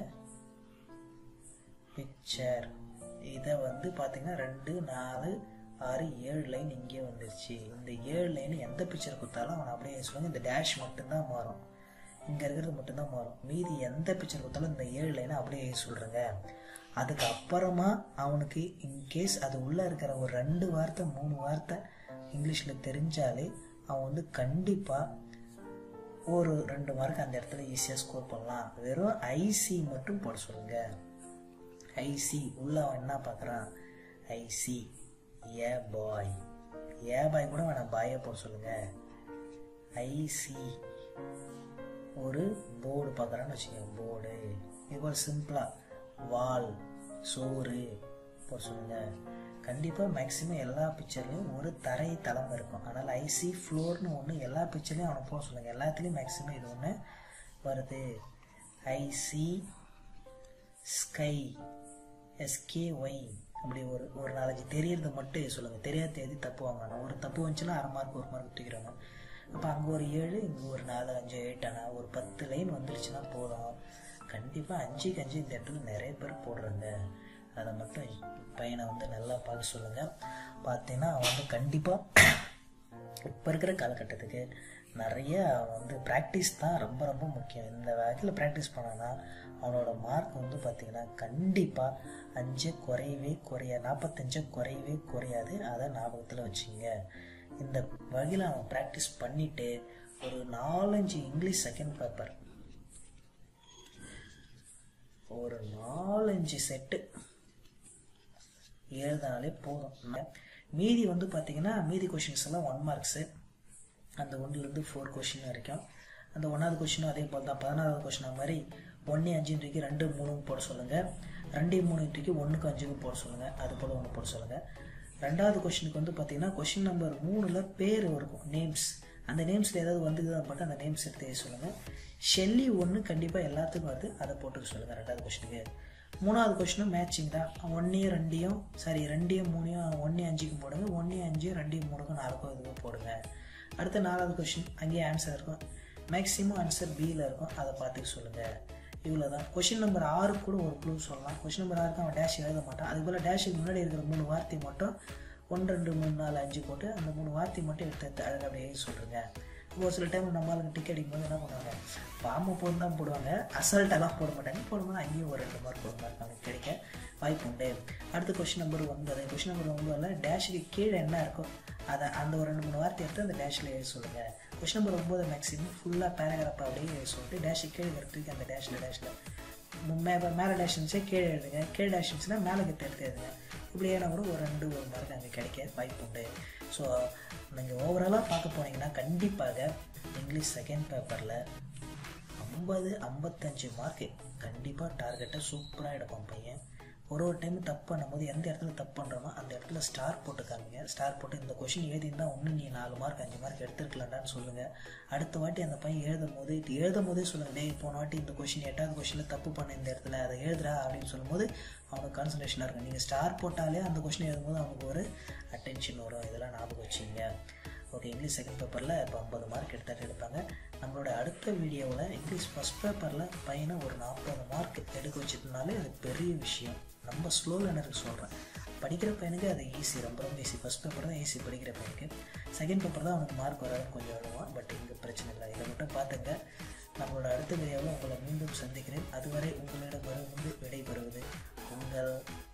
பிக்சர். இதை வந்து பார்த்தீங்கன்னா ரெண்டு நாலு ஆறு ஏழு லைன் இங்கே வந்துருச்சு. இந்த ஏழு லைன் எந்த பிக்சர் கொடுத்தாலும் அவனை அப்படியே சொல்லுவாங்க. இந்த டேஷ் மட்டும்தான் மாறும், இங்கே இருக்கிறது மட்டும்தான் மாறும். மீதி எந்த பிக்சர் கொடுத்தாலும் இந்த ஏழு லைனை அப்படியே சொல்கிறேங்க. அதுக்கப்புறமா அவனுக்கு இன்கேஸ் அது உள்ளே இருக்கிற ஒரு ரெண்டு வார்த்தை மூணு வார்த்தை இங்கிலீஷில் தெரிஞ்சாலே அவன் வந்து கண்டிப்பாக ஒரு ரெண்டு மார்க் அந்த இடத்துல ஈஸியாக ஸ்கோர் பண்ணலாம். வெறும் ஐசி மட்டும் போட சொல்லுங்கள். ஐசி உள்ள அவன் என்ன பார்க்குறான், ஐசி ஏ பாய், ஏ பாய் கூட வேணாம், பாயை போட சொல்லுங்க. ஐசி ஒரு போர்டு பார்க்குறான்னு வச்சுக்கோங்க, போர்டு. இதுபோல் சிம்பிளாக வால் சோறு போட சொல்லுங்க. கண்டிப்பாக மேக்ஸிமம் எல்லா பிக்சர்லையும் ஒரு தரை தளம் இருக்கும், அதனால் ஐசி ஃப்ளோர்னு ஒன்று எல்லா பிக்சர்லையும் அவனை போட சொல்லுங்கள். எல்லாத்துலேயும் மேக்ஸிமம் இது ஒன்று வருது. ஐசி ஸ்கை, எஸ்கேஒய் அப்படி ஒரு ஒரு நாலஞ்சு தெரியறது மட்டும் சொல்லுங்கள். தெரியாத தேதி தப்பு வாங்கணும். ஒரு தப்பு வந்துச்சுன்னா அரை மார்க் ஒரு மார்க் தூக்கிடுவாங்க. அப்போ அங்கே ஒரு ஏழு, இங்கே ஒரு நாலு அஞ்சு எயிட்டானா ஒரு பத்து லைன் வந்துடுச்சுன்னா போதும். கண்டிப்பாக அஞ்சுக்கு அஞ்சு இந்த இடத்துல நிறைய பேர் போடுறாங்க. அதை மட்டும் பையனை வந்து நல்லா பார்க்க சொல்லுங்கள். பார்த்தீங்கன்னா அவன் வந்து கண்டிப்பாக இப்போ இருக்கிற காலகட்டத்துக்கு நிறைய வந்து ப்ராக்டிஸ் தான் ரொம்ப ரொம்ப முக்கியம். இந்த வகையில் ப்ராக்டிஸ் பண்ணான்னா அவனோட மார்க் வந்து பார்த்திங்கன்னா கண்டிப்பாக அஞ்சு குறையவே குறைய நாற்பத்தஞ்சு குறையவே குறையாது. அதை ஞாபகத்தில் வச்சுங்க. இந்த வகையில் அவன் ப்ராக்டிஸ் பண்ணிவிட்டு ஒரு நாலஞ்சு இங்கிலீஷ் செகண்ட் பேப்பர் ஒரு நாலஞ்சு செட்டு எழுதினாலே போதும். மீதி வந்து பார்த்திங்கன்னா மீதி கொஷின்ஸ் எல்லாம் ஒன் மார்க்ஸு. அந்த ஒன்றுலேருந்து ஃபோர் கொஷின் வரைக்கும். அந்த ஒன்றாவது கொஷினும் அதே போல் தான். பதினாறாவது கொஷின் மாதிரி ஒன்று அஞ்சு தூக்கி ரெண்டு மூணுக்கு போட சொல்லுங்கள். ரெண்டு மூணு தூக்கி ஒன்றுக்கு அஞ்சுக்கு போட சொல்லுங்கள். அது போல் ஒன்று போட சொல்லுங்கள். ரெண்டாவது கொஷினுக்கு வந்து பார்த்திங்கன்னா கொஷின் நம்பர் மூணில் பேர் இருக்கும், நேம்ஸ். அந்த நேம்ஸில் ஏதாவது வந்துதான் போட்டு அந்த நேம்ஸ் எடுத்து எழுத சொல்லுங்கள். ஷெல்லி ஒன்று கண்டிப்பாக எல்லாத்துக்கும் வருது, அதை போட்டுக்க சொல்லுங்கள் ரெண்டாவது கொஷினுக்கு. மூணாவது கொஷினும் மேட்சிங் தான். ஒன்றையும் ரெண்டையும் சாரி ரெண்டையும் மூணையும் ஒன்று அஞ்சுக்கும் போடுங்க. ஒன்று அஞ்சு ரெண்டையும் மூணுக்கும் நாலுக்கும் இதுக்கும் போடுங்க. அடுத்த நாலாவது கொஷின் அங்கேயே ஆன்சர் இருக்கும். மேக்ஸிமம் ஆன்சர் பியில் இருக்கும், அதை பார்த்துக்க சொல்லுங்கள். இவ்வளோ தான். கொஷின் நம்பர் ஆறுக்கு கூட ஒரு க்ளூ சொல்லலாம். கொஷின் நம்பர் ஆறுக்கு அவன் டேஷ் எழுத மாட்டான். அதுபோல் டேஷுக்கு முன்னாடி இருக்கிற மூணு வார்த்தை மட்டும் ஒன்று ரெண்டு மூணு நாலு அஞ்சு போட்டு அந்த மூணு வார்த்தை மட்டும் எடுத்து எடுத்து அழகாக அப்படியே சொல்கிறேங்க. ஒரு சில டைம் நம்மளுக்கு டிக்கெட் அடிக்கும்போது என்ன பண்ணுவாங்க, பாம்பு போட்டு தான் போடுவாங்க, அசால்ட்டெல்லாம் போட மாட்டாங்க. போடும்போது அங்கேயும் ஒரு ரெண்டு மார்க் ஒரு மார்க் அவனுக்கு கிடைக்க வாய்ப்பு உண்டு. அடுத்த கொஷின் நம்பர் ஒன்பது. கொஷின் நம்பர் ஒன்பதில் டேஷுக்கு கீழே என்ன இருக்கோ அதை அந்த ஒரு ரெண்டு மூணு வார்த்தை எடுத்து அந்த டேஷில் எழுத சொல்லுங்கள். கொஷின் நம்பர் ஒம்பது மேக்ஸிமம் ஃபுல்லாக பேராகிராஃபாக அப்படியே சொல்லிட்டு டேஷுக்கு கீழே இருக்கிறதுக்கு அந்த டேஷில் டேஷில் மே மேலே டேஷ் இருந்துச்சே கீழே எழுதுங்க. கீழே டேஷ் இருந்துச்சுன்னா மேலே கிட்ட எடுத்து எழுதுங்க. இப்படியான கூட ஒரு ரெண்டு ஒரு மார்க் அங்கே கிடைக்க வாய்ப்பு உண்டு. ஸோ நீங்கள் ஓவராலாக பார்க்க போனீங்கன்னா கண்டிப்பாக இங்கிலீஷ் செகண்ட் பேப்பரில் ஐம்பது ஐம்பத்தஞ்சு மார்க்கு கண்டிப்பாக டார்கெட்டை சூப்பராக எடுப்பான் பையன். ஒரு ஒரு டைம் தப்பு பண்ணும்போது எந்த இடத்துல தப்பு பண்ணுறோமோ அந்த இடத்துல ஸ்டார் போட்டு காமிங்க. ஸ்டார் போட்டு இந்த கொஷின் எழுதியிருந்தா ஒன்று நீ நாலு மார்க் அஞ்சு மார்க் எடுத்துருக்கலான்னு சொல்லுங்கள். அடுத்த வாட்டி அந்த பையன் எழுதும் போது இது எழுதும் போதே சொல்லுங்கள், டே போன வாட்டி இந்த கொஷின் எட்டாவது கொஷினில் தப்பு பண்ண இந்த இடத்துல அதை எழுதுறா அப்படின்னு சொல்லும்போது அவனுக்கு கான்சன்ட்ரேஷனாக இருக்கும். நீங்கள் ஸ்டார் போட்டாலே அந்த கொஷின் எழுதும்போது அவனுக்கு ஒரு அட்டென்ஷன் வரும். இதெல்லாம் ஞாபகம் வச்சுங்க. ஓகே, இங்கிலீஷ் செகண்ட் பேப்பரில் இப்போ ஐம்பது மார்க் எடுத்தாட்டு எடுப்பாங்க. நம்மளோட அடுத்த வீடியோவில் இங்கிலீஷ் ஃபஸ்ட் பேப்பரில் பையனை ஒரு நாற்பது மார்க் எடுக்க வச்சுருந்தாலே அது பெரிய விஷயம். நம்ம ஸ்லோ லேர்னருக்கு சொல்கிறேன். படிக்கிற பையனுக்கு அது ஈஸி, ரொம்ப ரொம்ப ஈஸி. ஃபஸ்ட் பேப்பர் தான் ஈஸி படிக்கிற பையனுக்கு. செகண்ட் பேப்பர் தான் அவனுக்கு மார்க் வராதுன்னு கொஞ்சம் எழுதுவான். பட் இங்கே பிரச்சனை இல்லை. இதை மட்டும் பார்த்துங்க. நம்மளோட அடுத்த வீடியோவில் உங்களை மீண்டும் சந்திக்கிறேன். அதுவரை உங்களிடம் வருவது விடைபெறுவது உங்கள்